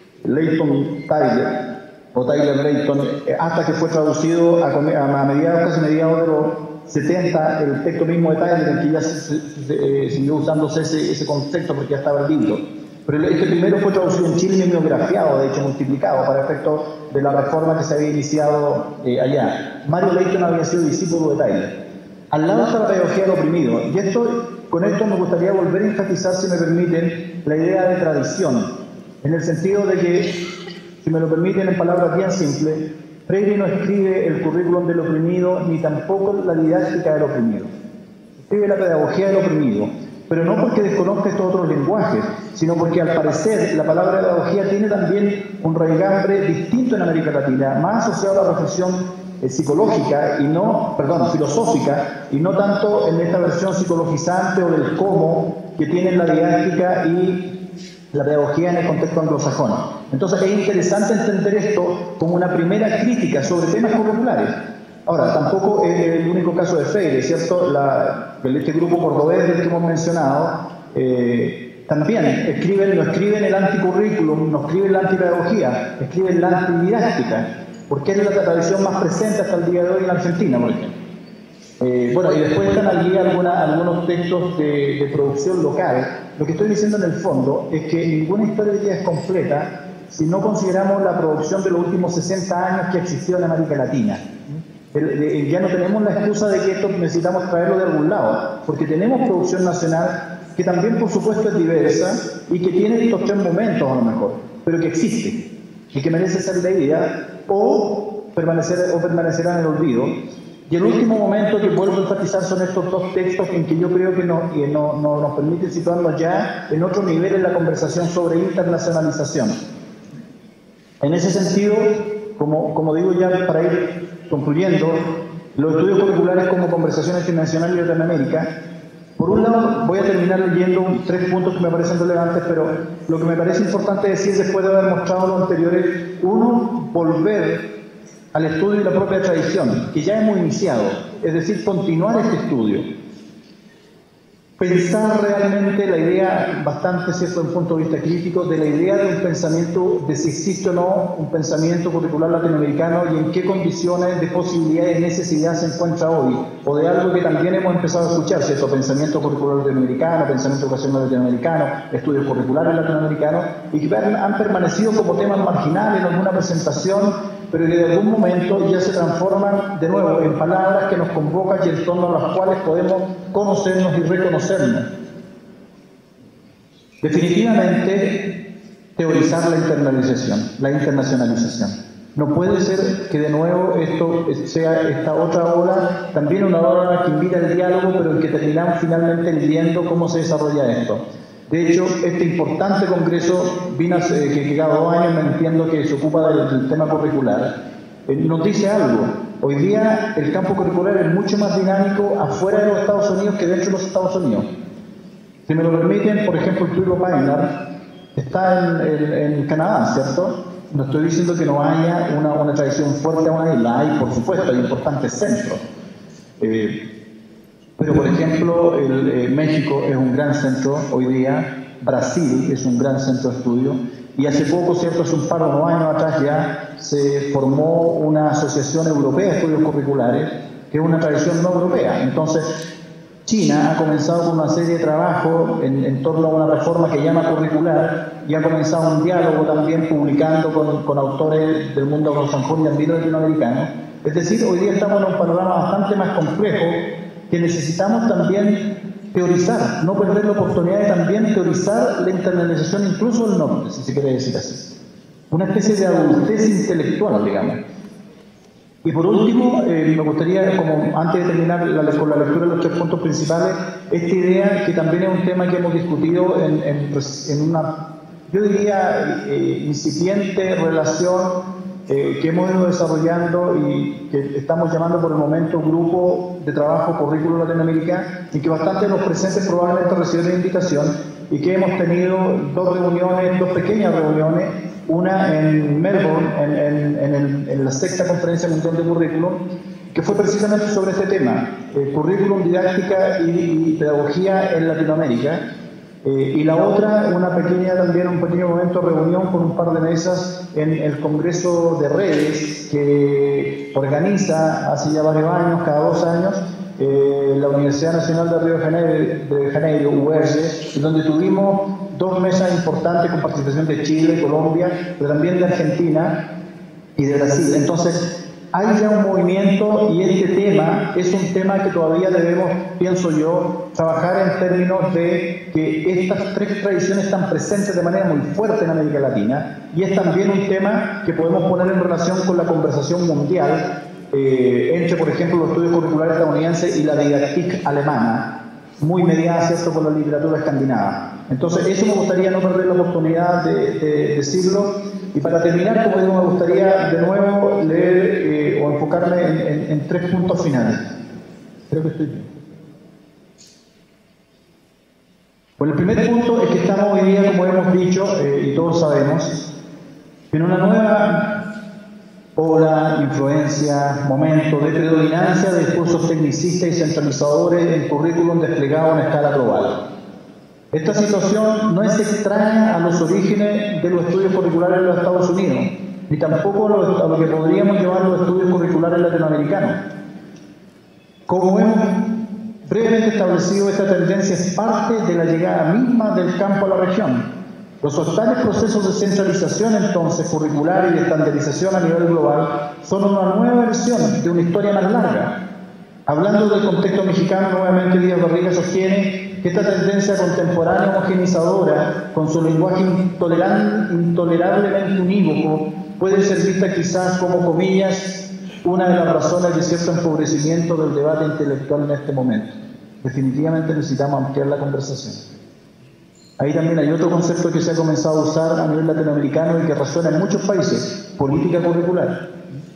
Speaker 1: Leighton-Tyler, o Tyler-Leighton, eh, hasta que fue traducido a, a, a mediados, casi mediados de los setenta, el texto mismo de Tyler, en que ya se, se, se, eh, siguió usándose ese, ese concepto porque ya estaba el libro. Pero este primero fue traducido en Chile y mimeografiado, de hecho multiplicado, para efectos de la reforma que se había iniciado eh, allá. Mario Leighton había sido discípulo de Tyler. Al lado está la pedagogía del oprimido. Y esto, con esto me gustaría volver a enfatizar, si me permiten, la idea de tradición. En el sentido de que, si me lo permiten en palabras bien simples, Freire no escribe el currículum del oprimido, ni tampoco la didáctica del oprimido. Escribe la pedagogía del oprimido. Pero no porque desconozca estos otros lenguajes, sino porque al parecer la palabra pedagogía tiene también un raigambre distinto en América Latina, más asociado a la reflexión eh, psicológica y no, perdón, filosófica, y no tanto en esta versión psicologizante o del cómo que tienen la didáctica y la pedagogía en el contexto anglosajón. Entonces es interesante entender esto como una primera crítica sobre temas curriculares. Ahora, tampoco es el único caso de Freire, ¿cierto? La, este grupo cordobés del que hemos mencionado, eh, también escriben, no escriben el anticurrículum, no escriben la antipedagogía, escriben la antididáctica, porque es la tradición más presente hasta el día de hoy en Argentina, por ejemplo. Eh, bueno, y después están allí alguna, algunos textos de, de producción local. Lo que estoy diciendo en el fondo es que ninguna historia de vida es completa si no consideramos la producción de los últimos sesenta años que existió en América Latina. El, el, ya no tenemos la excusa de que esto necesitamos traerlo de algún lado, porque tenemos producción nacional que también por supuesto es diversa y que tiene estos tres momentos a lo mejor, pero que existe y que merece ser leída o, permanecer, o permanecerá en el olvido. Y el último momento que vuelvo a enfatizar son estos dos textos en que yo creo que, no, que no, no, nos permiten situarnos ya en otro nivel en la conversación sobre internacionalización. En ese sentido, como, como digo ya para ir concluyendo, los estudios curriculares como conversación internacional y Latinoamérica Por un lado, voy a terminar leyendo tres puntos que me parecen relevantes, pero lo que me parece importante decir después de haber mostrado lo anterior es, uno, volver al estudio de la propia tradición, que ya hemos iniciado, es decir, continuar este estudio. Pensar realmente la idea, bastante cierto desde un punto de vista crítico, de la idea de un pensamiento, de si existe o no un pensamiento curricular latinoamericano y en qué condiciones de posibilidad y necesidad se encuentra hoy, o de algo que también hemos empezado a escuchar, ¿cierto? Pensamiento curricular latinoamericano, pensamiento educacional latinoamericano, estudios curriculares latinoamericanos, y que han permanecido como temas marginales en alguna presentación, pero que de algún momento ya se transforman de nuevo en palabras que nos convocan y en torno a las cuales podemos conocernos y reconocernos. Definitivamente, teorizar la internalización, la internacionalización. No puede ser que de nuevo esto sea esta otra ola, también una ola que invita al diálogo, pero en que terminamos finalmente viendo cómo se desarrolla esto. De hecho, este importante congreso, vino hace, que, que cada dos años me entiendo que se ocupa del, del tema curricular, eh, nos dice algo. Hoy día el campo curricular es mucho más dinámico afuera de los Estados Unidos que dentro de los Estados Unidos. Si me lo permiten, por ejemplo, el Tuyo Painar está en, en, en Canadá, ¿cierto? No estoy diciendo que no haya una, una tradición fuerte a una isla, hay, por supuesto, hay importantes centros. Eh, Pero, por ejemplo, el, eh, México es un gran centro hoy día, Brasil es un gran centro de estudio, y hace poco, cierto, hace un par de años atrás ya se formó una asociación europea de estudios curriculares, que es una tradición no europea. Entonces, China ha comenzado con una serie de trabajos en, en torno a una reforma que llama curricular, y ha comenzado un diálogo también publicando con, con autores del mundo anglosajón y andino latinoamericano. Es decir, hoy día estamos en un panorama bastante más complejo, que necesitamos también teorizar, no perder la oportunidad de también teorizar la internalización incluso del norte, si se quiere decir así. Una especie de adultez intelectual, digamos. Y por último, eh, me gustaría, como antes de terminar la, con la lectura de los tres puntos principales, esta idea que también es un tema que hemos discutido en, en, en una, yo diría, eh, incipiente relación Eh, que hemos ido desarrollando y que estamos llamando por el momento Grupo de Trabajo Currículo Latinoamericano, y que bastante de los presentes probablemente recibieron invitación, y que hemos tenido dos reuniones, dos pequeñas reuniones, una en Melbourne, en, en, en, el, en la sexta Conferencia Mundial de Currículum, que fue precisamente sobre este tema, eh, currículum, didáctica y, y pedagogía en Latinoamérica. Eh, y la otra, una pequeña también, un pequeño momento de reunión con un par de mesas en el Congreso de Redes que organiza hace ya varios años, cada dos años, eh, la Universidad Nacional de Río de Janeiro, de Janeiro U R S, donde tuvimos dos mesas importantes con participación de Chile, Colombia, pero también de Argentina y de Brasil. Entonces, hay ya un movimiento, y este tema es un tema que todavía debemos, pienso yo, trabajar en términos de que estas tres tradiciones están presentes de manera muy fuerte en América Latina, y es también un tema que podemos poner en relación con la conversación mundial eh, entre, por ejemplo, los estudios curriculares estadounidenses y la didactique alemana, muy mediada, ¿cierto?, por la literatura escandinava. Entonces, eso me gustaría no perder la oportunidad de, de decirlo. Y para terminar, como digo, me gustaría de nuevo leer eh, o enfocarme en, en, en tres puntos finales. Creo que estoy bien. Bueno, el primer punto es que estamos hoy día, como hemos dicho, eh, y todos sabemos, en una nueva ola, influencia, momento de predominancia de discursos tecnicistas y centralizadores en currículum desplegado en escala global. Esta situación no es extraña a los orígenes de los estudios curriculares en los Estados Unidos, ni tampoco a lo, a lo que podríamos llamar los estudios curriculares latinoamericanos. Como hemos brevemente establecido, esta tendencia es parte de la llegada misma del campo a la región. Los actuales procesos de centralización, entonces, curricular y de estandarización a nivel global, son una nueva versión de una historia más larga. Hablando del contexto mexicano, nuevamente Díaz Barriga sostiene que esta tendencia contemporánea homogenizadora, con su lenguaje intolerablemente unívoco, puede ser vista quizás como, comillas, una de las razones de cierto empobrecimiento del debate intelectual en este momento. Definitivamente necesitamos ampliar la conversación. Ahí también hay otro concepto que se ha comenzado a usar a nivel latinoamericano y que resuena en muchos países: política curricular.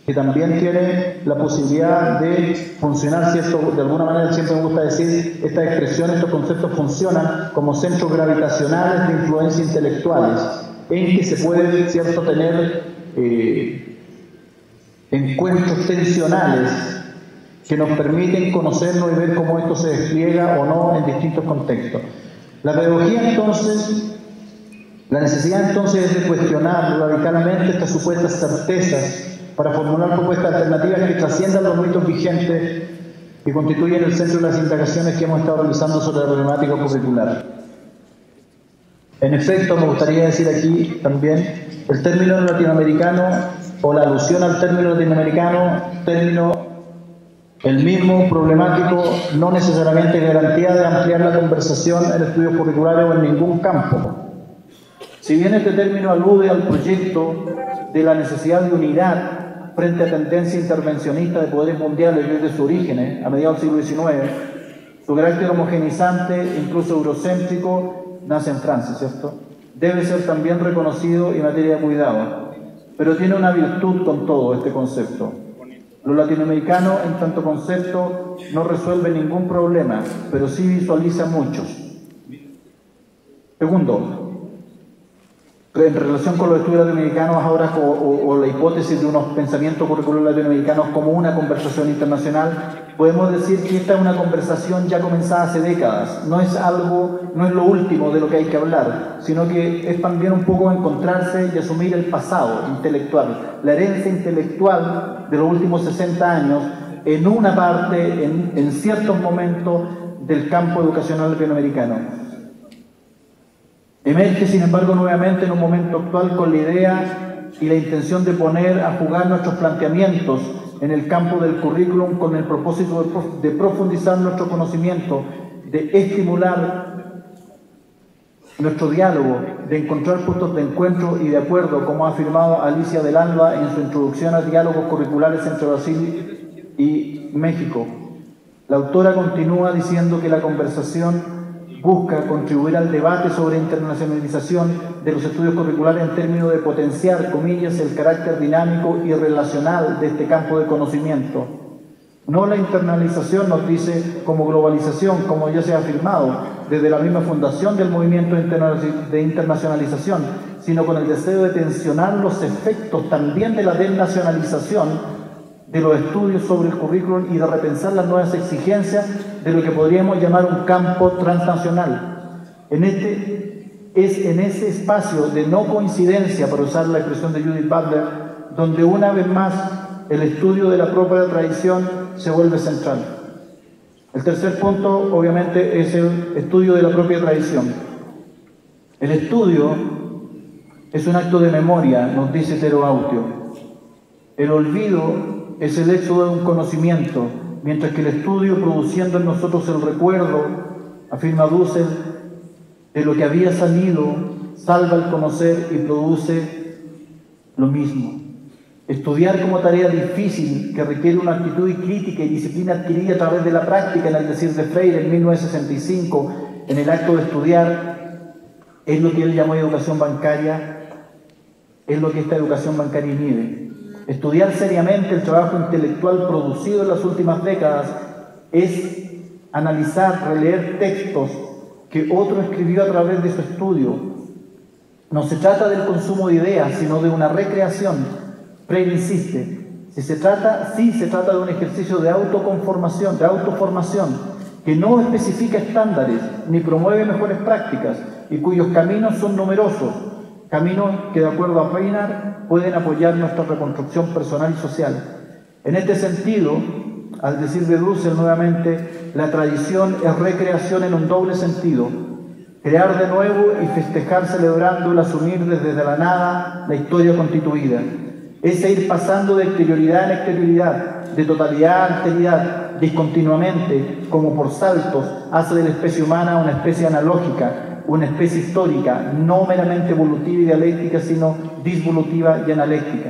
Speaker 1: que también tiene la posibilidad de funcionar, si esto, de alguna manera siempre me gusta decir, esta expresión, estos conceptos funcionan como centros gravitacionales de influencia intelectuales, en que se puede, cierto, tener eh, encuentros tensionales que nos permiten conocernos y ver cómo esto se despliega o no en distintos contextos. La pedagogía, entonces, la necesidad entonces es de cuestionar radicalmente estas supuestas certezas para formular propuestas alternativas que trasciendan los mitos vigentes y constituyen el centro de las indagaciones que hemos estado realizando sobre la problemática curricular. En efecto, me gustaría decir aquí también el término latinoamericano o la alusión al término latinoamericano, término el mismo problemático, no necesariamente garantía de ampliar la conversación en estudios curriculares o en ningún campo. Si bien este término alude al proyecto de la necesidad de unidad frente a tendencia intervencionista de poderes mundiales desde su origen, a mediados del siglo diecinueve, su carácter homogenizante, incluso eurocéntrico, nace en Francia, ¿cierto? Debe ser también reconocido en materia de cuidado, pero tiene una virtud con todo este concepto. Lo latinoamericano, en tanto concepto, no resuelve ningún problema, pero sí visualiza muchos. Segundo, en relación con los estudios latinoamericanos ahora o, o, o la hipótesis de unos pensamientos curriculares latinoamericanos como una conversación internacional, podemos decir que esta es una conversación ya comenzada hace décadas, no es algo, no es lo último de lo que hay que hablar, sino que es también un poco encontrarse y asumir el pasado intelectual, la herencia intelectual de los últimos sesenta años en una parte, en, en ciertos momentos del campo educacional latinoamericano. Emerge, sin embargo, nuevamente en un momento actual con la idea y la intención de poner a jugar nuestros planteamientos en el campo del currículum con el propósito de, prof de profundizar nuestro conocimiento, de estimular nuestro diálogo, de encontrar puntos de encuentro y de acuerdo, como ha afirmado Alicia del Alba en su introducción a diálogos curriculares entre Brasil y México. La autora continúa diciendo que la conversación busca contribuir al debate sobre internacionalización de los estudios curriculares en términos de potenciar, comillas, el carácter dinámico y relacional de este campo de conocimiento. No la internalización, nos dice, como globalización, como ya se ha afirmado desde la misma fundación del movimiento de internacionalización, sino con el deseo de tensionar los efectos también de la desnacionalización de los estudios sobre el currículum y de repensar las nuevas exigencias de lo que podríamos llamar un campo transnacional. En este, es en ese espacio de no coincidencia, para usar la expresión de Judith Butler, donde una vez más el estudio de la propia tradición se vuelve central. El tercer punto, obviamente, es el estudio de la propia tradición. El estudio es un acto de memoria, nos dice Tero Autio. El olvido es el éxodo de un conocimiento, mientras que el estudio, produciendo en nosotros el recuerdo, afirma Dussel, de lo que había salido, salva el conocer y produce lo mismo. Estudiar como tarea difícil, que requiere una actitud y crítica y disciplina adquirida a través de la práctica, en el decir de Freire en mil novecientos sesenta y cinco, en el acto de estudiar, es lo que él llamó educación bancaria, es lo que esta educación bancaria inhibe. Estudiar seriamente el trabajo intelectual producido en las últimas décadas es analizar, releer textos que otro escribió a través de su estudio. No se trata del consumo de ideas, sino de una recreación. Freire insiste, si se trata, sí se trata de un ejercicio de autoconformación, de autoformación, que no especifica estándares ni promueve mejores prácticas y cuyos caminos son numerosos. Caminos que, de acuerdo a Peinar, pueden apoyar nuestra reconstrucción personal y social. En este sentido, al decir de Dussel nuevamente, la tradición es recreación en un doble sentido: crear de nuevo y festejar celebrando el asumir desde la nada la historia constituida. Es ir pasando de exterioridad en exterioridad, de totalidad a alteridad, discontinuamente, como por saltos, hace de la especie humana una especie analógica, una especie histórica, no meramente evolutiva y dialéctica, sino disvolutiva y analéctica.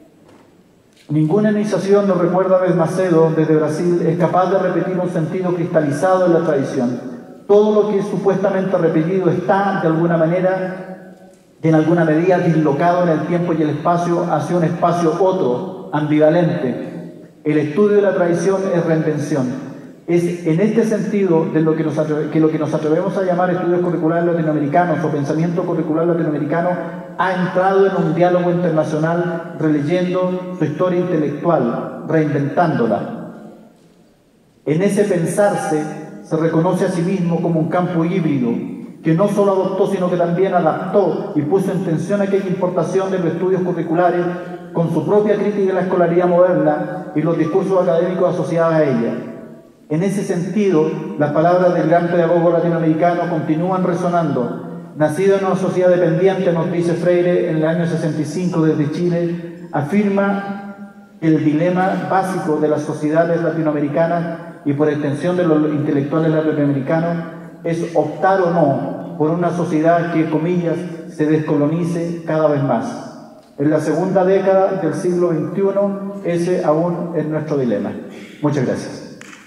Speaker 1: Ninguna iniciación, nos recuerda Macedo desde Brasil, es capaz de repetir un sentido cristalizado en la tradición. Todo lo que es supuestamente repetido está, de alguna manera, y en alguna medida, dislocado en el tiempo y el espacio hacia un espacio otro, ambivalente. El estudio de la tradición es reinvención. Es en este sentido de lo que, nos atreve, que lo que nos atrevemos a llamar estudios curriculares latinoamericanos o pensamiento curricular latinoamericano ha entrado en un diálogo internacional releyendo su historia intelectual, reinventándola. En ese pensarse se reconoce a sí mismo como un campo híbrido que no solo adoptó, sino que también adaptó y puso en tensión aquella importación de los estudios curriculares con su propia crítica de la escolaridad moderna y los discursos académicos asociados a ella. En ese sentido, las palabras del gran pedagogo latinoamericano continúan resonando. Nacido en una sociedad dependiente, nos dice Freire en el año sesenta y cinco desde Chile, afirma que el dilema básico de las sociedades latinoamericanas y por extensión de los intelectuales latinoamericanos es optar o no por una sociedad que, comillas, se descolonice cada vez más. En la segunda década del siglo veintiuno, ese aún es nuestro dilema. Muchas gracias.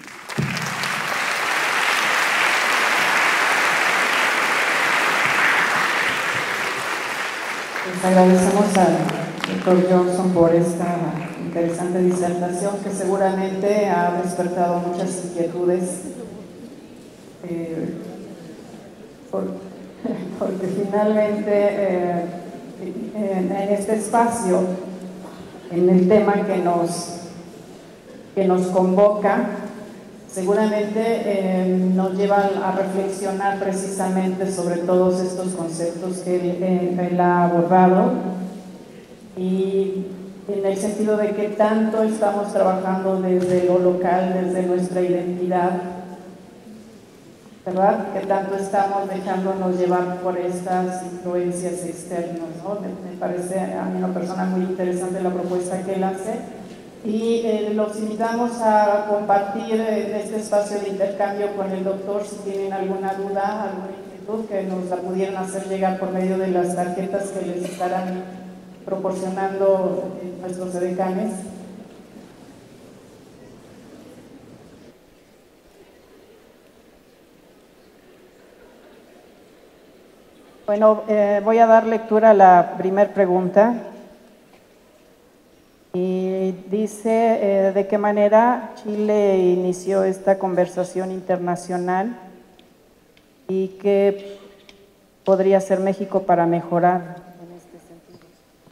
Speaker 2: Agradecemos al doctor Johnson por esta interesante disertación que seguramente ha despertado muchas inquietudes, eh, por, porque finalmente eh, en, en este espacio, en el tema que nos, que nos convoca, seguramente eh, nos lleva a reflexionar precisamente sobre todos estos conceptos que él, eh, él ha abordado y en el sentido de que tanto estamos trabajando desde lo local, desde nuestra identidad, ¿verdad? Que tanto estamos dejándonos llevar por estas influencias externas, ¿no? Me, me parece a mí una persona muy interesante la propuesta que él hace. Y eh, los invitamos a compartir eh, este espacio de intercambio con el doctor si tienen alguna duda, alguna inquietud, que nos la pudieran hacer llegar por medio de las tarjetas que les estarán proporcionando eh, nuestros edecanes. Bueno, eh, voy a dar lectura a la primera pregunta. Y dice eh, de qué manera Chile inició esta conversación internacional y qué podría hacer México para mejorar en este sentido.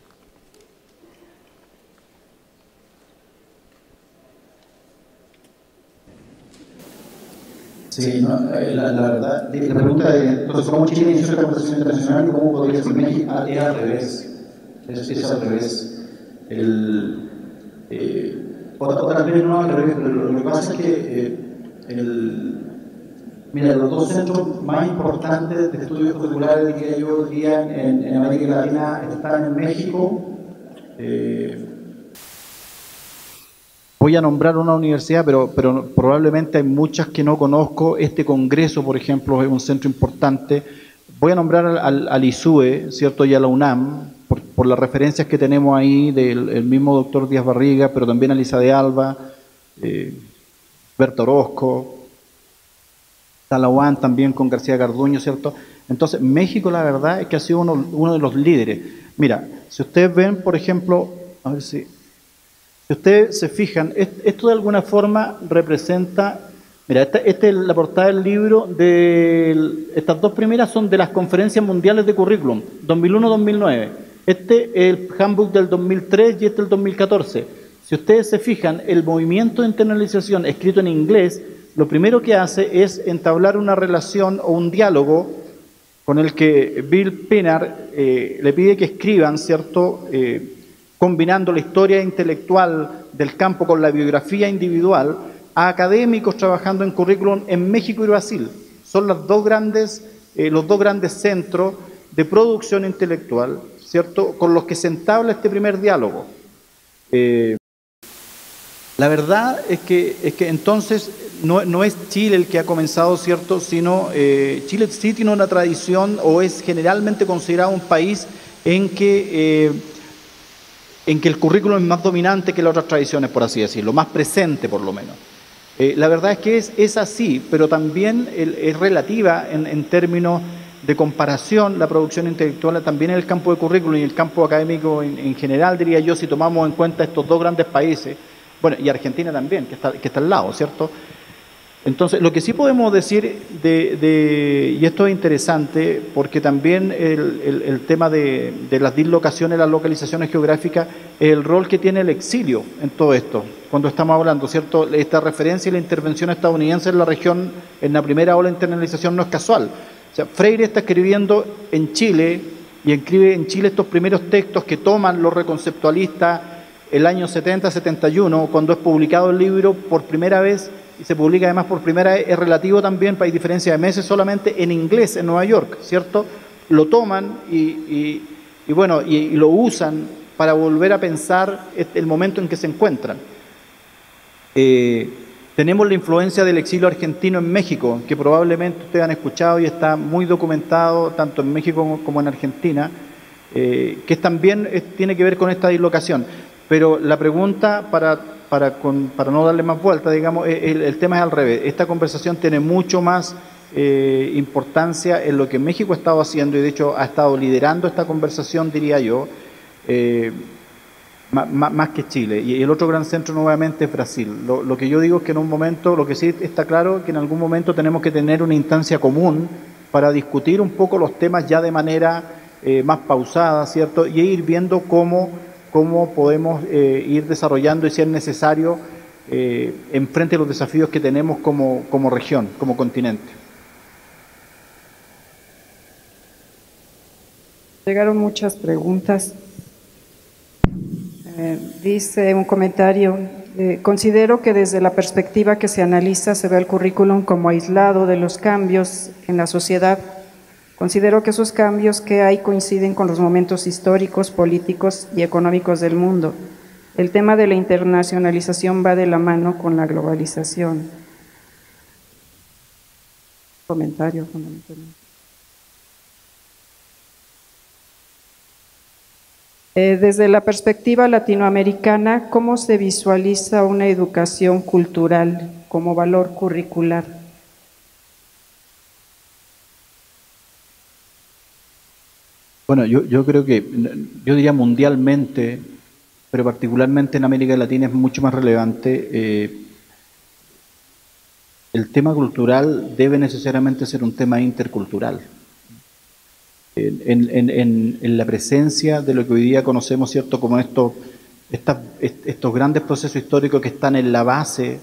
Speaker 1: Sí, no, la, la verdad, la pregunta de entonces, ¿cómo Chile inició esta conversación internacional y cómo podría ser México? Ah, es al revés, es, es al revés. El, eh, otra, otra vez no al revés, pero lo, lo que pasa es que eh, el, mira, los dos centros más importantes de estudios curriculares, diría yo, hoy día en, en América Latina están en México. Eh, voy a nombrar una universidad, pero, pero probablemente hay muchas que no conozco. Este congreso, por ejemplo, es un centro importante. Voy a nombrar al, al, al I S U E, ¿cierto? Y a la UNAM, por, por las referencias que tenemos ahí del el mismo doctor Díaz Barriga, pero también a Lisa de Alba, eh, Berta Orozco, Talahuán también con García Garduño, ¿cierto? Entonces, México, la verdad es que ha sido uno, uno de los líderes. Mira, si ustedes ven, por ejemplo, a ver si, si ustedes se fijan, esto de alguna forma representa, mira, esta, esta es la portada del libro, de, estas dos primeras son de las conferencias mundiales de currículum, dos mil uno dos mil nueve. Este es el handbook del dos mil tres y este el dos mil catorce. Si ustedes se fijan, el movimiento de internalización escrito en inglés, lo primero que hace es entablar una relación o un diálogo con el que Bill Pienaar eh, le pide que escriban, ¿cierto?, eh, combinando la historia intelectual del campo con la biografía individual, a académicos trabajando en currículum en México y Brasil. Son las dos grandes, eh, los dos grandes centros de producción intelectual, ¿cierto?, con los que se entabla este primer diálogo. Eh, la verdad es que, es que entonces no, no es Chile el que ha comenzado, ¿cierto?, sino eh, Chile sí tiene una tradición o es generalmente considerado un país en que, eh, en que el currículum es más dominante que las otras tradiciones, por así decirlo, más presente por lo menos. Eh, la verdad es que es, es así, pero también el, es relativa en, en términos de comparación la producción intelectual también en el campo de currículum y el campo académico en, en general, diría yo, si tomamos en cuenta estos dos grandes países, bueno, y Argentina también, que está, que está al lado, ¿cierto? Entonces, lo que sí podemos decir, de, de, y esto es interesante, porque también el, el, el tema de, de las dislocaciones, las localizaciones geográficas, es el rol que tiene el exilio en todo esto, cuando estamos hablando, ¿cierto? Esta referencia y la intervención estadounidense en la región, en la primera ola de internalización, no es casual. O sea, Freire está escribiendo en Chile, y escribe en Chile estos primeros textos que toman los reconceptualistas el año setenta, setenta y uno, cuando es publicado el libro por primera vez, y se publica además por primera vez, es relativo también, hay diferencia de meses, solamente en inglés en Nueva York, ¿cierto? Lo toman y, y, y bueno, y, y lo usan para volver a pensar el momento en que se encuentran. Eh, tenemos la influencia del exilio argentino en México, que probablemente ustedes han escuchado y está muy documentado tanto en México como, como en Argentina, eh, que también es, tiene que ver con esta dislocación. Pero la pregunta para... Para, con, para no darle más vuelta, digamos, el, el tema es al revés. Esta conversación tiene mucho más eh, importancia en lo que México ha estado haciendo y de hecho ha estado liderando esta conversación, diría yo, eh, más, más que Chile. Y el otro gran centro nuevamente es Brasil. Lo, lo que yo digo es que en un momento, lo que sí está claro, que en algún momento tenemos que tener una instancia común para discutir un poco los temas ya de manera eh, más pausada, ¿cierto? Y ir viendo cómo... cómo podemos eh, ir desarrollando y si es necesario eh, enfrente a los desafíos que tenemos como, como región, como continente.
Speaker 2: Llegaron muchas preguntas. Eh, dice un comentario, eh, considero que desde la perspectiva que se analiza se ve el currículum como aislado de los cambios en la sociedad. Considero que esos cambios que hay coinciden con los momentos históricos, políticos y económicos del mundo. El tema de la internacionalización va de la mano con la globalización. Comentario fundamentalmente. Eh, desde la perspectiva latinoamericana, ¿cómo se visualiza una educación cultural como valor curricular?
Speaker 1: Bueno, yo, yo creo que, yo diría mundialmente, pero particularmente en América Latina es mucho más relevante. Eh, el tema cultural debe necesariamente ser un tema intercultural. En, en, en, en la presencia de lo que hoy día conocemos, ¿cierto?, como estos, estas, estos grandes procesos históricos que están en la base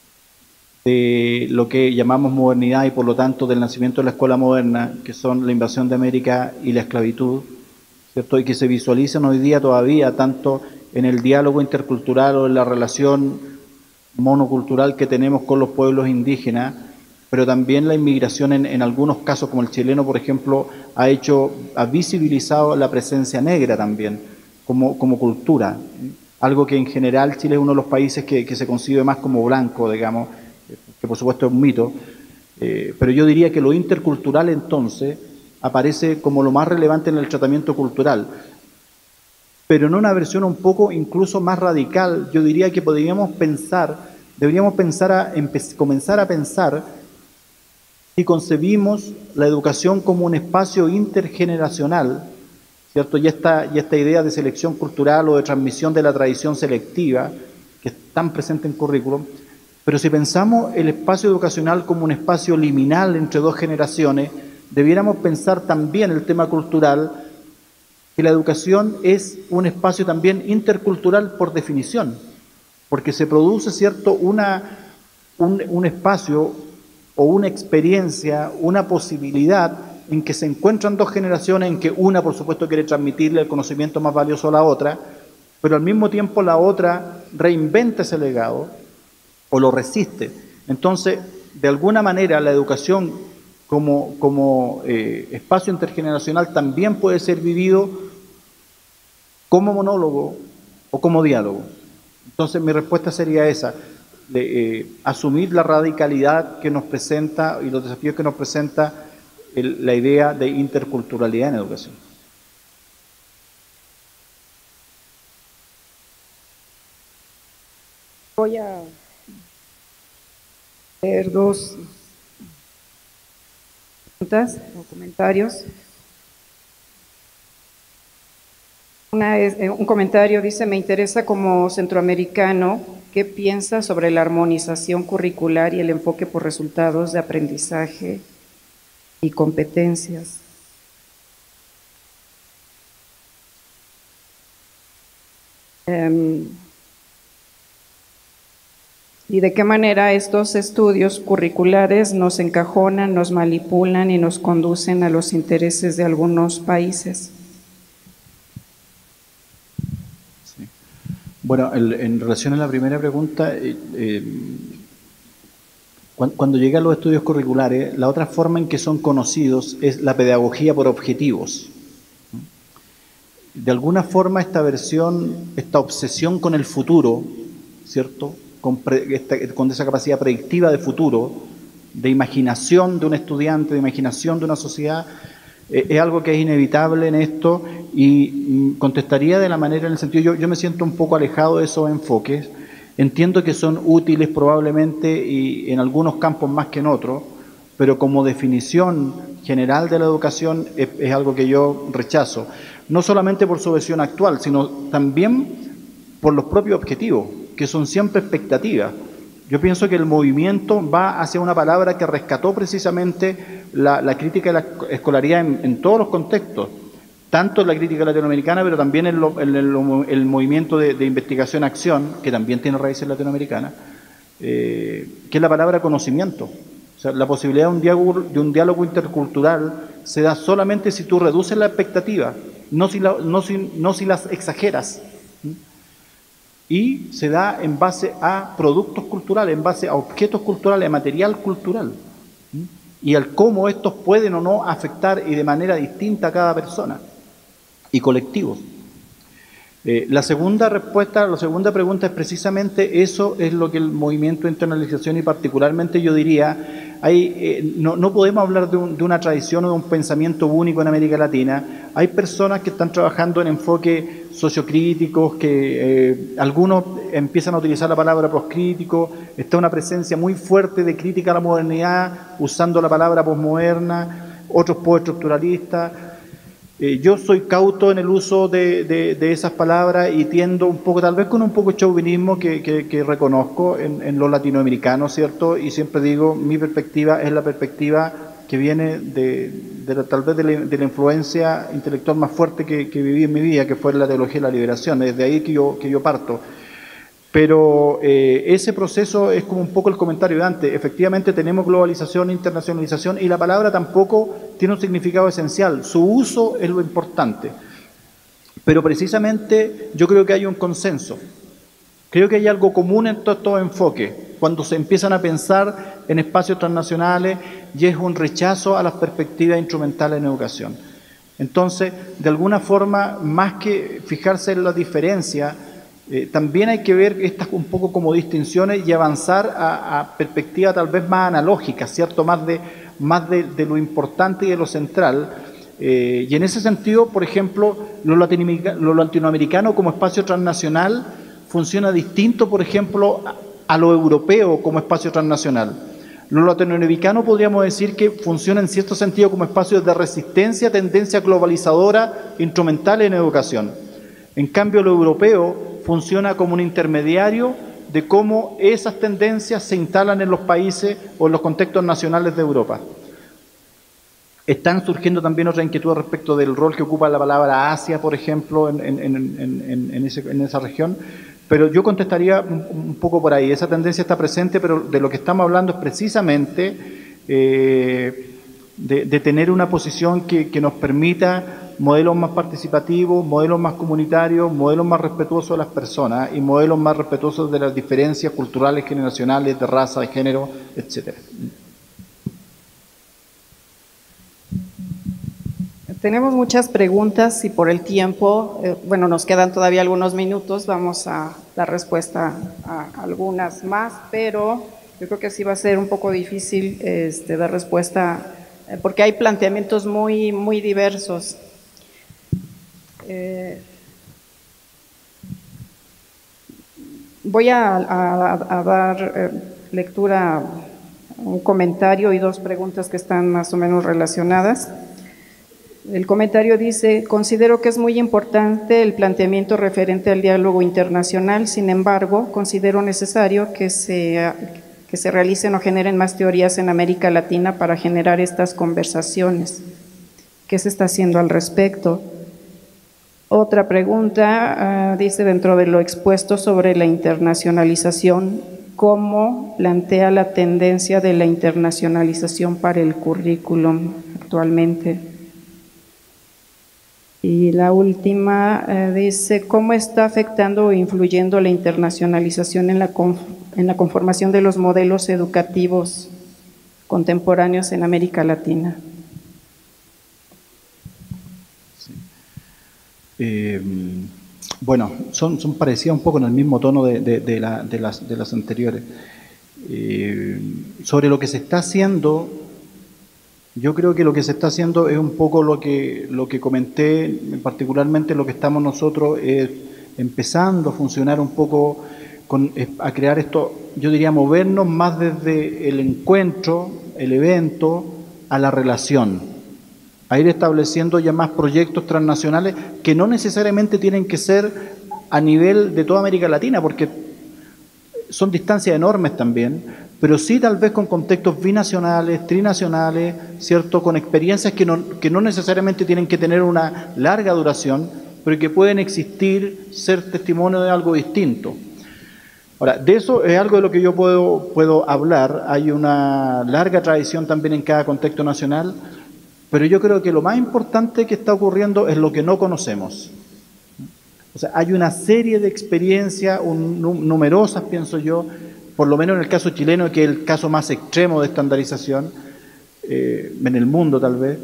Speaker 1: de lo que llamamos modernidad y por lo tanto del nacimiento de la escuela moderna, que son la invasión de América y la esclavitud, ¿cierto? Y que se visualizan hoy día todavía tanto en el diálogo intercultural o en la relación monocultural que tenemos con los pueblos indígenas, pero también la inmigración en, en algunos casos, como el chileno, por ejemplo, ha hecho, ha visibilizado la presencia negra también como, como cultura, algo que en general Chile es uno de los países que, que se concibe más como blanco, digamos, que por supuesto es un mito, eh, pero yo diría que lo intercultural entonces aparece como lo más relevante en el tratamiento cultural, pero en una versión un poco incluso más radical. Yo diría que podríamos pensar, deberíamos pensar a, comenzar a pensar si concebimos la educación como un espacio intergeneracional, ¿cierto? Y esta, y esta idea de selección cultural o de transmisión de la tradición selectiva, que es tan presente en currículum. Pero si pensamos el espacio educacional como un espacio liminal entre dos generaciones, debiéramos pensar también el tema cultural, que la educación es un espacio también intercultural por definición, porque se produce, ¿cierto?, una, un, un espacio o una experiencia, una posibilidad en que se encuentran dos generaciones, en que una, por supuesto, quiere transmitirle el conocimiento más valioso a la otra, pero al mismo tiempo la otra reinventa ese legado o lo resiste. Entonces, de alguna manera, la educación como, como eh, espacio intergeneracional también puede ser vivido como monólogo o como diálogo. Entonces, mi respuesta sería esa, de, eh, asumir la radicalidad que nos presenta y los desafíos que nos presenta el, la idea de interculturalidad en educación.
Speaker 2: Voy a leer dos preguntas o comentarios. Una es, eh, un comentario dice, me interesa como centroamericano, ¿qué piensa sobre la armonización curricular y el enfoque por resultados de aprendizaje y competencias? Um, ¿Y de qué manera estos estudios curriculares nos encajonan, nos manipulan y nos conducen a los intereses de algunos países?
Speaker 1: Sí. Bueno, el, en relación a la primera pregunta, eh, eh, cuando, cuando llegan los estudios curriculares, la otra forma en que son conocidos es la pedagogía por objetivos. De alguna forma esta versión, esta obsesión con el futuro, ¿cierto?, Con, pre, esta, con esa capacidad predictiva de futuro, de imaginación de un estudiante, de imaginación de una sociedad, eh, es algo que es inevitable en esto y mm, contestaría de la manera en el sentido, yo, yo me siento un poco alejado de esos enfoques, entiendo que son útiles probablemente y en algunos campos más que en otros, pero como definición general de la educación es, es algo que yo rechazo, no solamente por su versión actual, sino también por los propios objetivos, que son siempre expectativas. Yo pienso que el movimiento va hacia una palabra que rescató precisamente la, la crítica de la escolaridad en, en todos los contextos, tanto en la crítica latinoamericana, pero también en, lo, en el, el movimiento de, de investigación-acción, que también tiene raíces latinoamericanas, eh, que es la palabra conocimiento. O sea, la posibilidad de un, diálogo, de un diálogo intercultural se da solamente si tú reduces la expectativa, no si, la, no si, no si las exageras. Y se da en base a productos culturales, en base a objetos culturales, a material cultural, ¿sí?, y al cómo estos pueden o no afectar y de manera distinta a cada persona y colectivos. Eh, la segunda respuesta, la segunda pregunta es precisamente eso, es lo que el movimiento de internalización y particularmente yo diría, hay, eh, no, no podemos hablar de, un, de una tradición o de un pensamiento único en América Latina. Hay personas que están trabajando en enfoques sociocríticos, que eh, algunos empiezan a utilizar la palabra poscrítico, está una presencia muy fuerte de crítica a la modernidad, usando la palabra posmoderna, otros postestructuralistas. Eh, yo soy cauto en el uso de, de, de esas palabras y tiendo un poco, tal vez con un poco de chauvinismo que, que, que reconozco en, en los latinoamericanos, ¿cierto? Y siempre digo, mi perspectiva es la perspectiva que viene de, de la, tal vez de la, de la influencia intelectual más fuerte que, que viví en mi vida, que fue la teología de la liberación, desde ahí que yo, que yo parto. Pero eh, ese proceso es como un poco el comentario de antes. Efectivamente tenemos globalización, internacionalización y la palabra tampoco tiene un significado esencial. Su uso es lo importante. Pero precisamente yo creo que hay un consenso. Creo que hay algo común en todos estos enfoques. Cuando se empiezan a pensar en espacios transnacionales y es un rechazo a las perspectivas instrumentales en educación. Entonces, de alguna forma, más que fijarse en la diferencia, Eh, también hay que ver estas un poco como distinciones y avanzar a, a perspectivas tal vez más analógicas, ¿cierto? Más de, más de, de lo importante y de lo central. Eh, y en ese sentido, por ejemplo, lo, latinoamericano, lo latinoamericano como espacio transnacional funciona distinto, por ejemplo, a, a lo europeo como espacio transnacional. Lo latinoamericano podríamos decir que funciona en cierto sentido como espacio de resistencia, tendencia globalizadora, instrumental en educación. En cambio, lo europeo funciona como un intermediario de cómo esas tendencias se instalan en los países o en los contextos nacionales de Europa. Están surgiendo también otras inquietudes respecto del rol que ocupa la palabra Asia, por ejemplo, en, en, en, en, en, ese, en esa región, pero yo contestaría un, un poco por ahí. Esa tendencia está presente, pero de lo que estamos hablando es precisamente eh, de, de tener una posición que, que nos permita modelos más participativos, modelos más comunitarios, modelos más respetuosos de las personas y modelos más respetuosos de las diferencias culturales, generacionales, de raza, de género, etcétera.
Speaker 2: Tenemos muchas preguntas y por el tiempo, eh, bueno, nos quedan todavía algunos minutos, vamos a dar respuesta a algunas más, pero yo creo que sí va a ser un poco difícil este, dar respuesta eh, porque hay planteamientos muy, muy diversos. Eh, voy a, a, a dar eh, lectura un comentario y dos preguntas que están más o menos relacionadas. El comentario dice: considero que es muy importante el planteamiento referente al diálogo internacional, sin embargo, considero necesario que se, que se realicen o generen más teorías en América Latina para generar estas conversaciones. ¿Qué se está haciendo al respecto? Otra pregunta, uh, dice, dentro de lo expuesto sobre la internacionalización, ¿cómo plantea la tendencia de la internacionalización para el currículum actualmente? Y la última eh, dice, ¿cómo está afectando o influyendo la internacionalización en la, en la conformación de los modelos educativos contemporáneos en América Latina?
Speaker 1: Sí. Eh, bueno, son, son parecidas un poco en el mismo tono de, de, de, la, de, las, de las anteriores. Eh, sobre lo que se está haciendo, yo creo que lo que se está haciendo es un poco lo que, lo que comenté, particularmente lo que estamos nosotros eh, empezando a funcionar un poco, con, eh, a crear esto, yo diría movernos más desde el encuentro, el evento, a la relación, a ir estableciendo ya más proyectos transnacionales que no necesariamente tienen que ser a nivel de toda América Latina, porque son distancias enormes también, pero sí tal vez con contextos binacionales, trinacionales, ¿cierto? Con experiencias que no, que no necesariamente tienen que tener una larga duración, pero que pueden existir, ser testimonio de algo distinto. Ahora, de eso es algo de lo que yo puedo, puedo hablar. Hay una larga tradición también en cada contexto nacional, pero yo creo que lo más importante que está ocurriendo es lo que no conocemos. O sea, hay una serie de experiencias, un, numerosas, pienso yo, por lo menos en el caso chileno, que es el caso más extremo de estandarización, eh, en el mundo tal vez,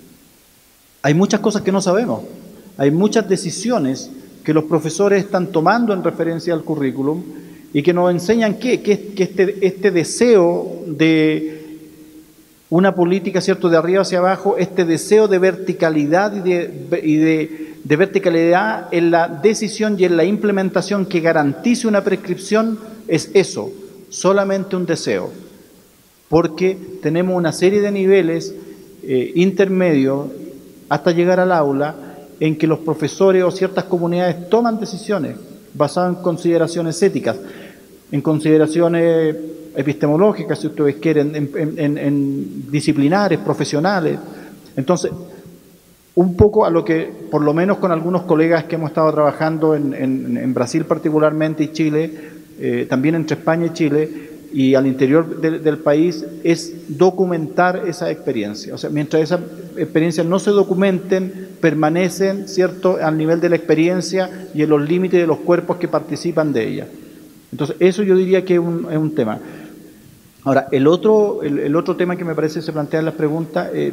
Speaker 1: hay muchas cosas que no sabemos, hay muchas decisiones que los profesores están tomando en referencia al currículum y que nos enseñan que, que, que este, este deseo de una política, ¿cierto?, de arriba hacia abajo, este deseo de verticalidad y de, y de, de verticalidad en la decisión y en la implementación que garantice una prescripción, es eso, solamente un deseo, porque tenemos una serie de niveles eh, intermedios hasta llegar al aula en que los profesores o ciertas comunidades toman decisiones basadas en consideraciones éticas, en consideraciones epistemológicas, si ustedes quieren, en, en, en, en disciplinares, profesionales. Entonces, un poco a lo que, por lo menos con algunos colegas que hemos estado trabajando en, en, en Brasil particularmente y Chile, Eh, también entre España y Chile y al interior de, del país, es documentar esa experiencia. O sea, mientras esas experiencias no se documenten, permanecen, ¿cierto?, al nivel de la experiencia y en los límites de los cuerpos que participan de ella. Entonces, eso yo diría que es un, es un tema. Ahora, el otro, el, el otro tema que me parece se plantea en las preguntas, eh,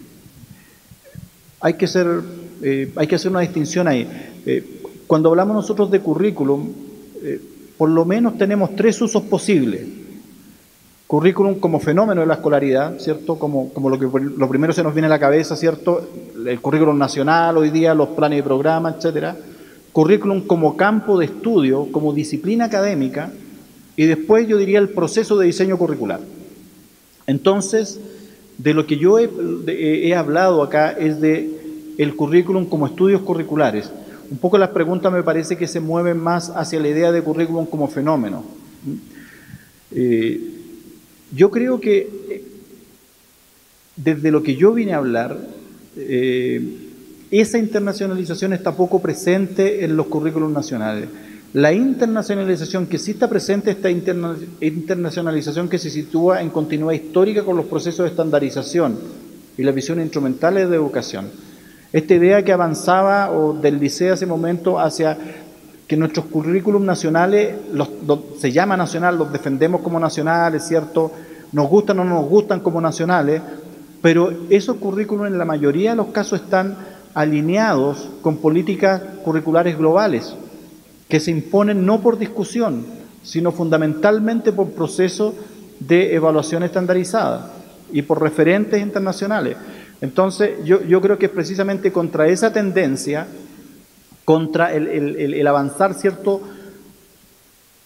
Speaker 1: hay que ser, eh, hay que hacer una distinción ahí. Eh, cuando hablamos nosotros de currículum, eh, por lo menos tenemos tres usos posibles. Currículum como fenómeno de la escolaridad, ¿cierto? Como, como lo que lo primero se nos viene a la cabeza, ¿cierto? El currículum nacional hoy día, los planes de programa, etcétera. Currículum como campo de estudio, como disciplina académica, y después yo diría el proceso de diseño curricular. Entonces, de lo que yo he, de, he hablado acá es de el currículum como estudios curriculares. Un poco las preguntas me parece que se mueven más hacia la idea de currículum como fenómeno. Eh, yo creo que desde lo que yo vine a hablar, eh, esa internacionalización está poco presente en los currículums nacionales. La internacionalización que sí está presente, esta interna, internacionalización que se sitúa en continuidad histórica con los procesos de estandarización y las visiones instrumentales de educación. Esta idea que avanzaba o del liceo hace momento hacia que nuestros currículums nacionales, los, los, se llama nacional, los defendemos como nacionales, ¿cierto? Nos gustan o no nos gustan como nacionales, pero esos currículums en la mayoría de los casos están alineados con políticas curriculares globales, que se imponen no por discusión, sino fundamentalmente por procesos de evaluación estandarizada y por referentes internacionales. Entonces, yo, yo creo que es precisamente contra esa tendencia, contra el, el, el, el avanzar, ¿cierto?,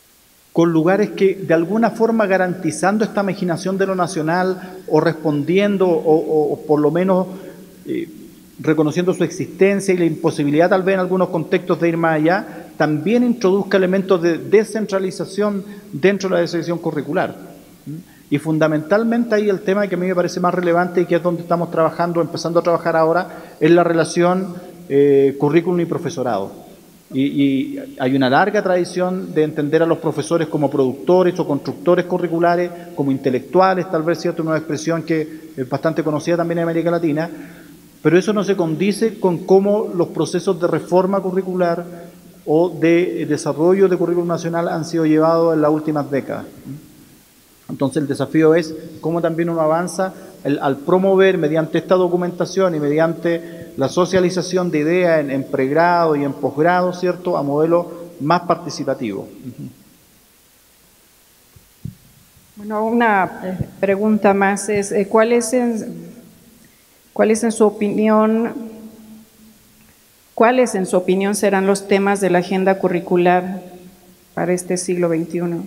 Speaker 1: con lugares que de alguna forma garantizando esta imaginación de lo nacional o respondiendo o, o, o por lo menos eh, reconociendo su existencia y la imposibilidad tal vez en algunos contextos de ir más allá, también introduzca elementos de descentralización dentro de la decisión curricular. Y fundamentalmente ahí el tema que a mí me parece más relevante y que es donde estamos trabajando, empezando a trabajar ahora, es la relación eh, currículum y profesorado. Y, y hay una larga tradición de entender a los profesores como productores o constructores curriculares, como intelectuales, tal vez, ¿cierto? Una expresión que es bastante conocida también en América Latina, pero eso no se condice con cómo los procesos de reforma curricular o de desarrollo de currículum nacional han sido llevados en las últimas décadas. Entonces el desafío es cómo también uno avanza el, al promover mediante esta documentación y mediante la socialización de ideas en, en pregrado y en posgrado, ¿cierto?, a modelos más participativos.
Speaker 3: Bueno, una pregunta más es, ¿cuál es en, cuál es en su opinión, cuáles en su opinión serán los temas de la agenda curricular para este siglo veintiuno?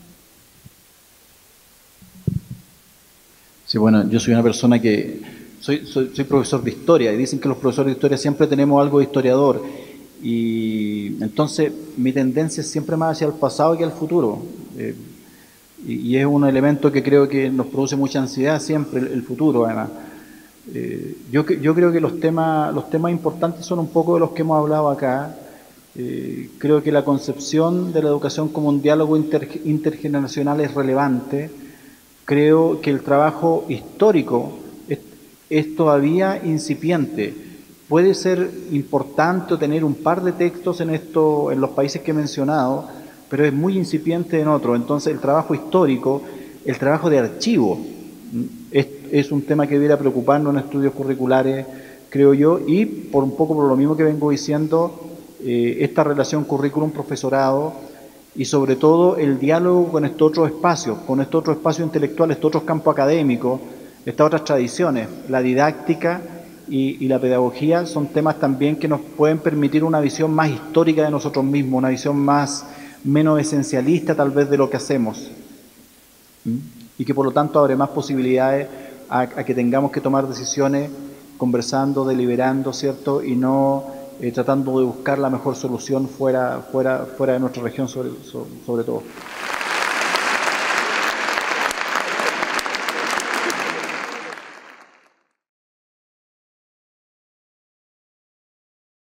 Speaker 1: Sí, bueno, yo soy una persona que soy, soy, soy profesor de historia y dicen que los profesores de historia siempre tenemos algo de historiador y entonces mi tendencia es siempre más hacia el pasado que al futuro eh, y, y es un elemento que creo que nos produce mucha ansiedad siempre, el, el futuro además. Eh, yo, yo creo que los temas, los temas importantes son un poco de los que hemos hablado acá. Eh, creo que la concepción de la educación como un diálogo inter, intergeneracional es relevante. Creo que el trabajo histórico es, es todavía incipiente. Puede ser importante tener un par de textos en, esto, en los países que he mencionado, pero es muy incipiente en otros. Entonces el trabajo histórico, el trabajo de archivo, es, es un tema que debiera preocuparnos en estudios curriculares, creo yo, y por un poco por lo mismo que vengo diciendo, eh, esta relación currículum-profesorado, y sobre todo el diálogo con estos otros espacios, con estos otros espacios intelectuales, estos otros campos académicos, estas otras tradiciones, la didáctica y, y la pedagogía son temas también que nos pueden permitir una visión más histórica de nosotros mismos, una visión más menos esencialista tal vez de lo que hacemos, ¿Mm? y que por lo tanto abre más posibilidades a, a que tengamos que tomar decisiones conversando, deliberando, ¿cierto? Y no Eh, tratando de buscar la mejor solución fuera, fuera, fuera de nuestra región sobre, sobre, sobre todo.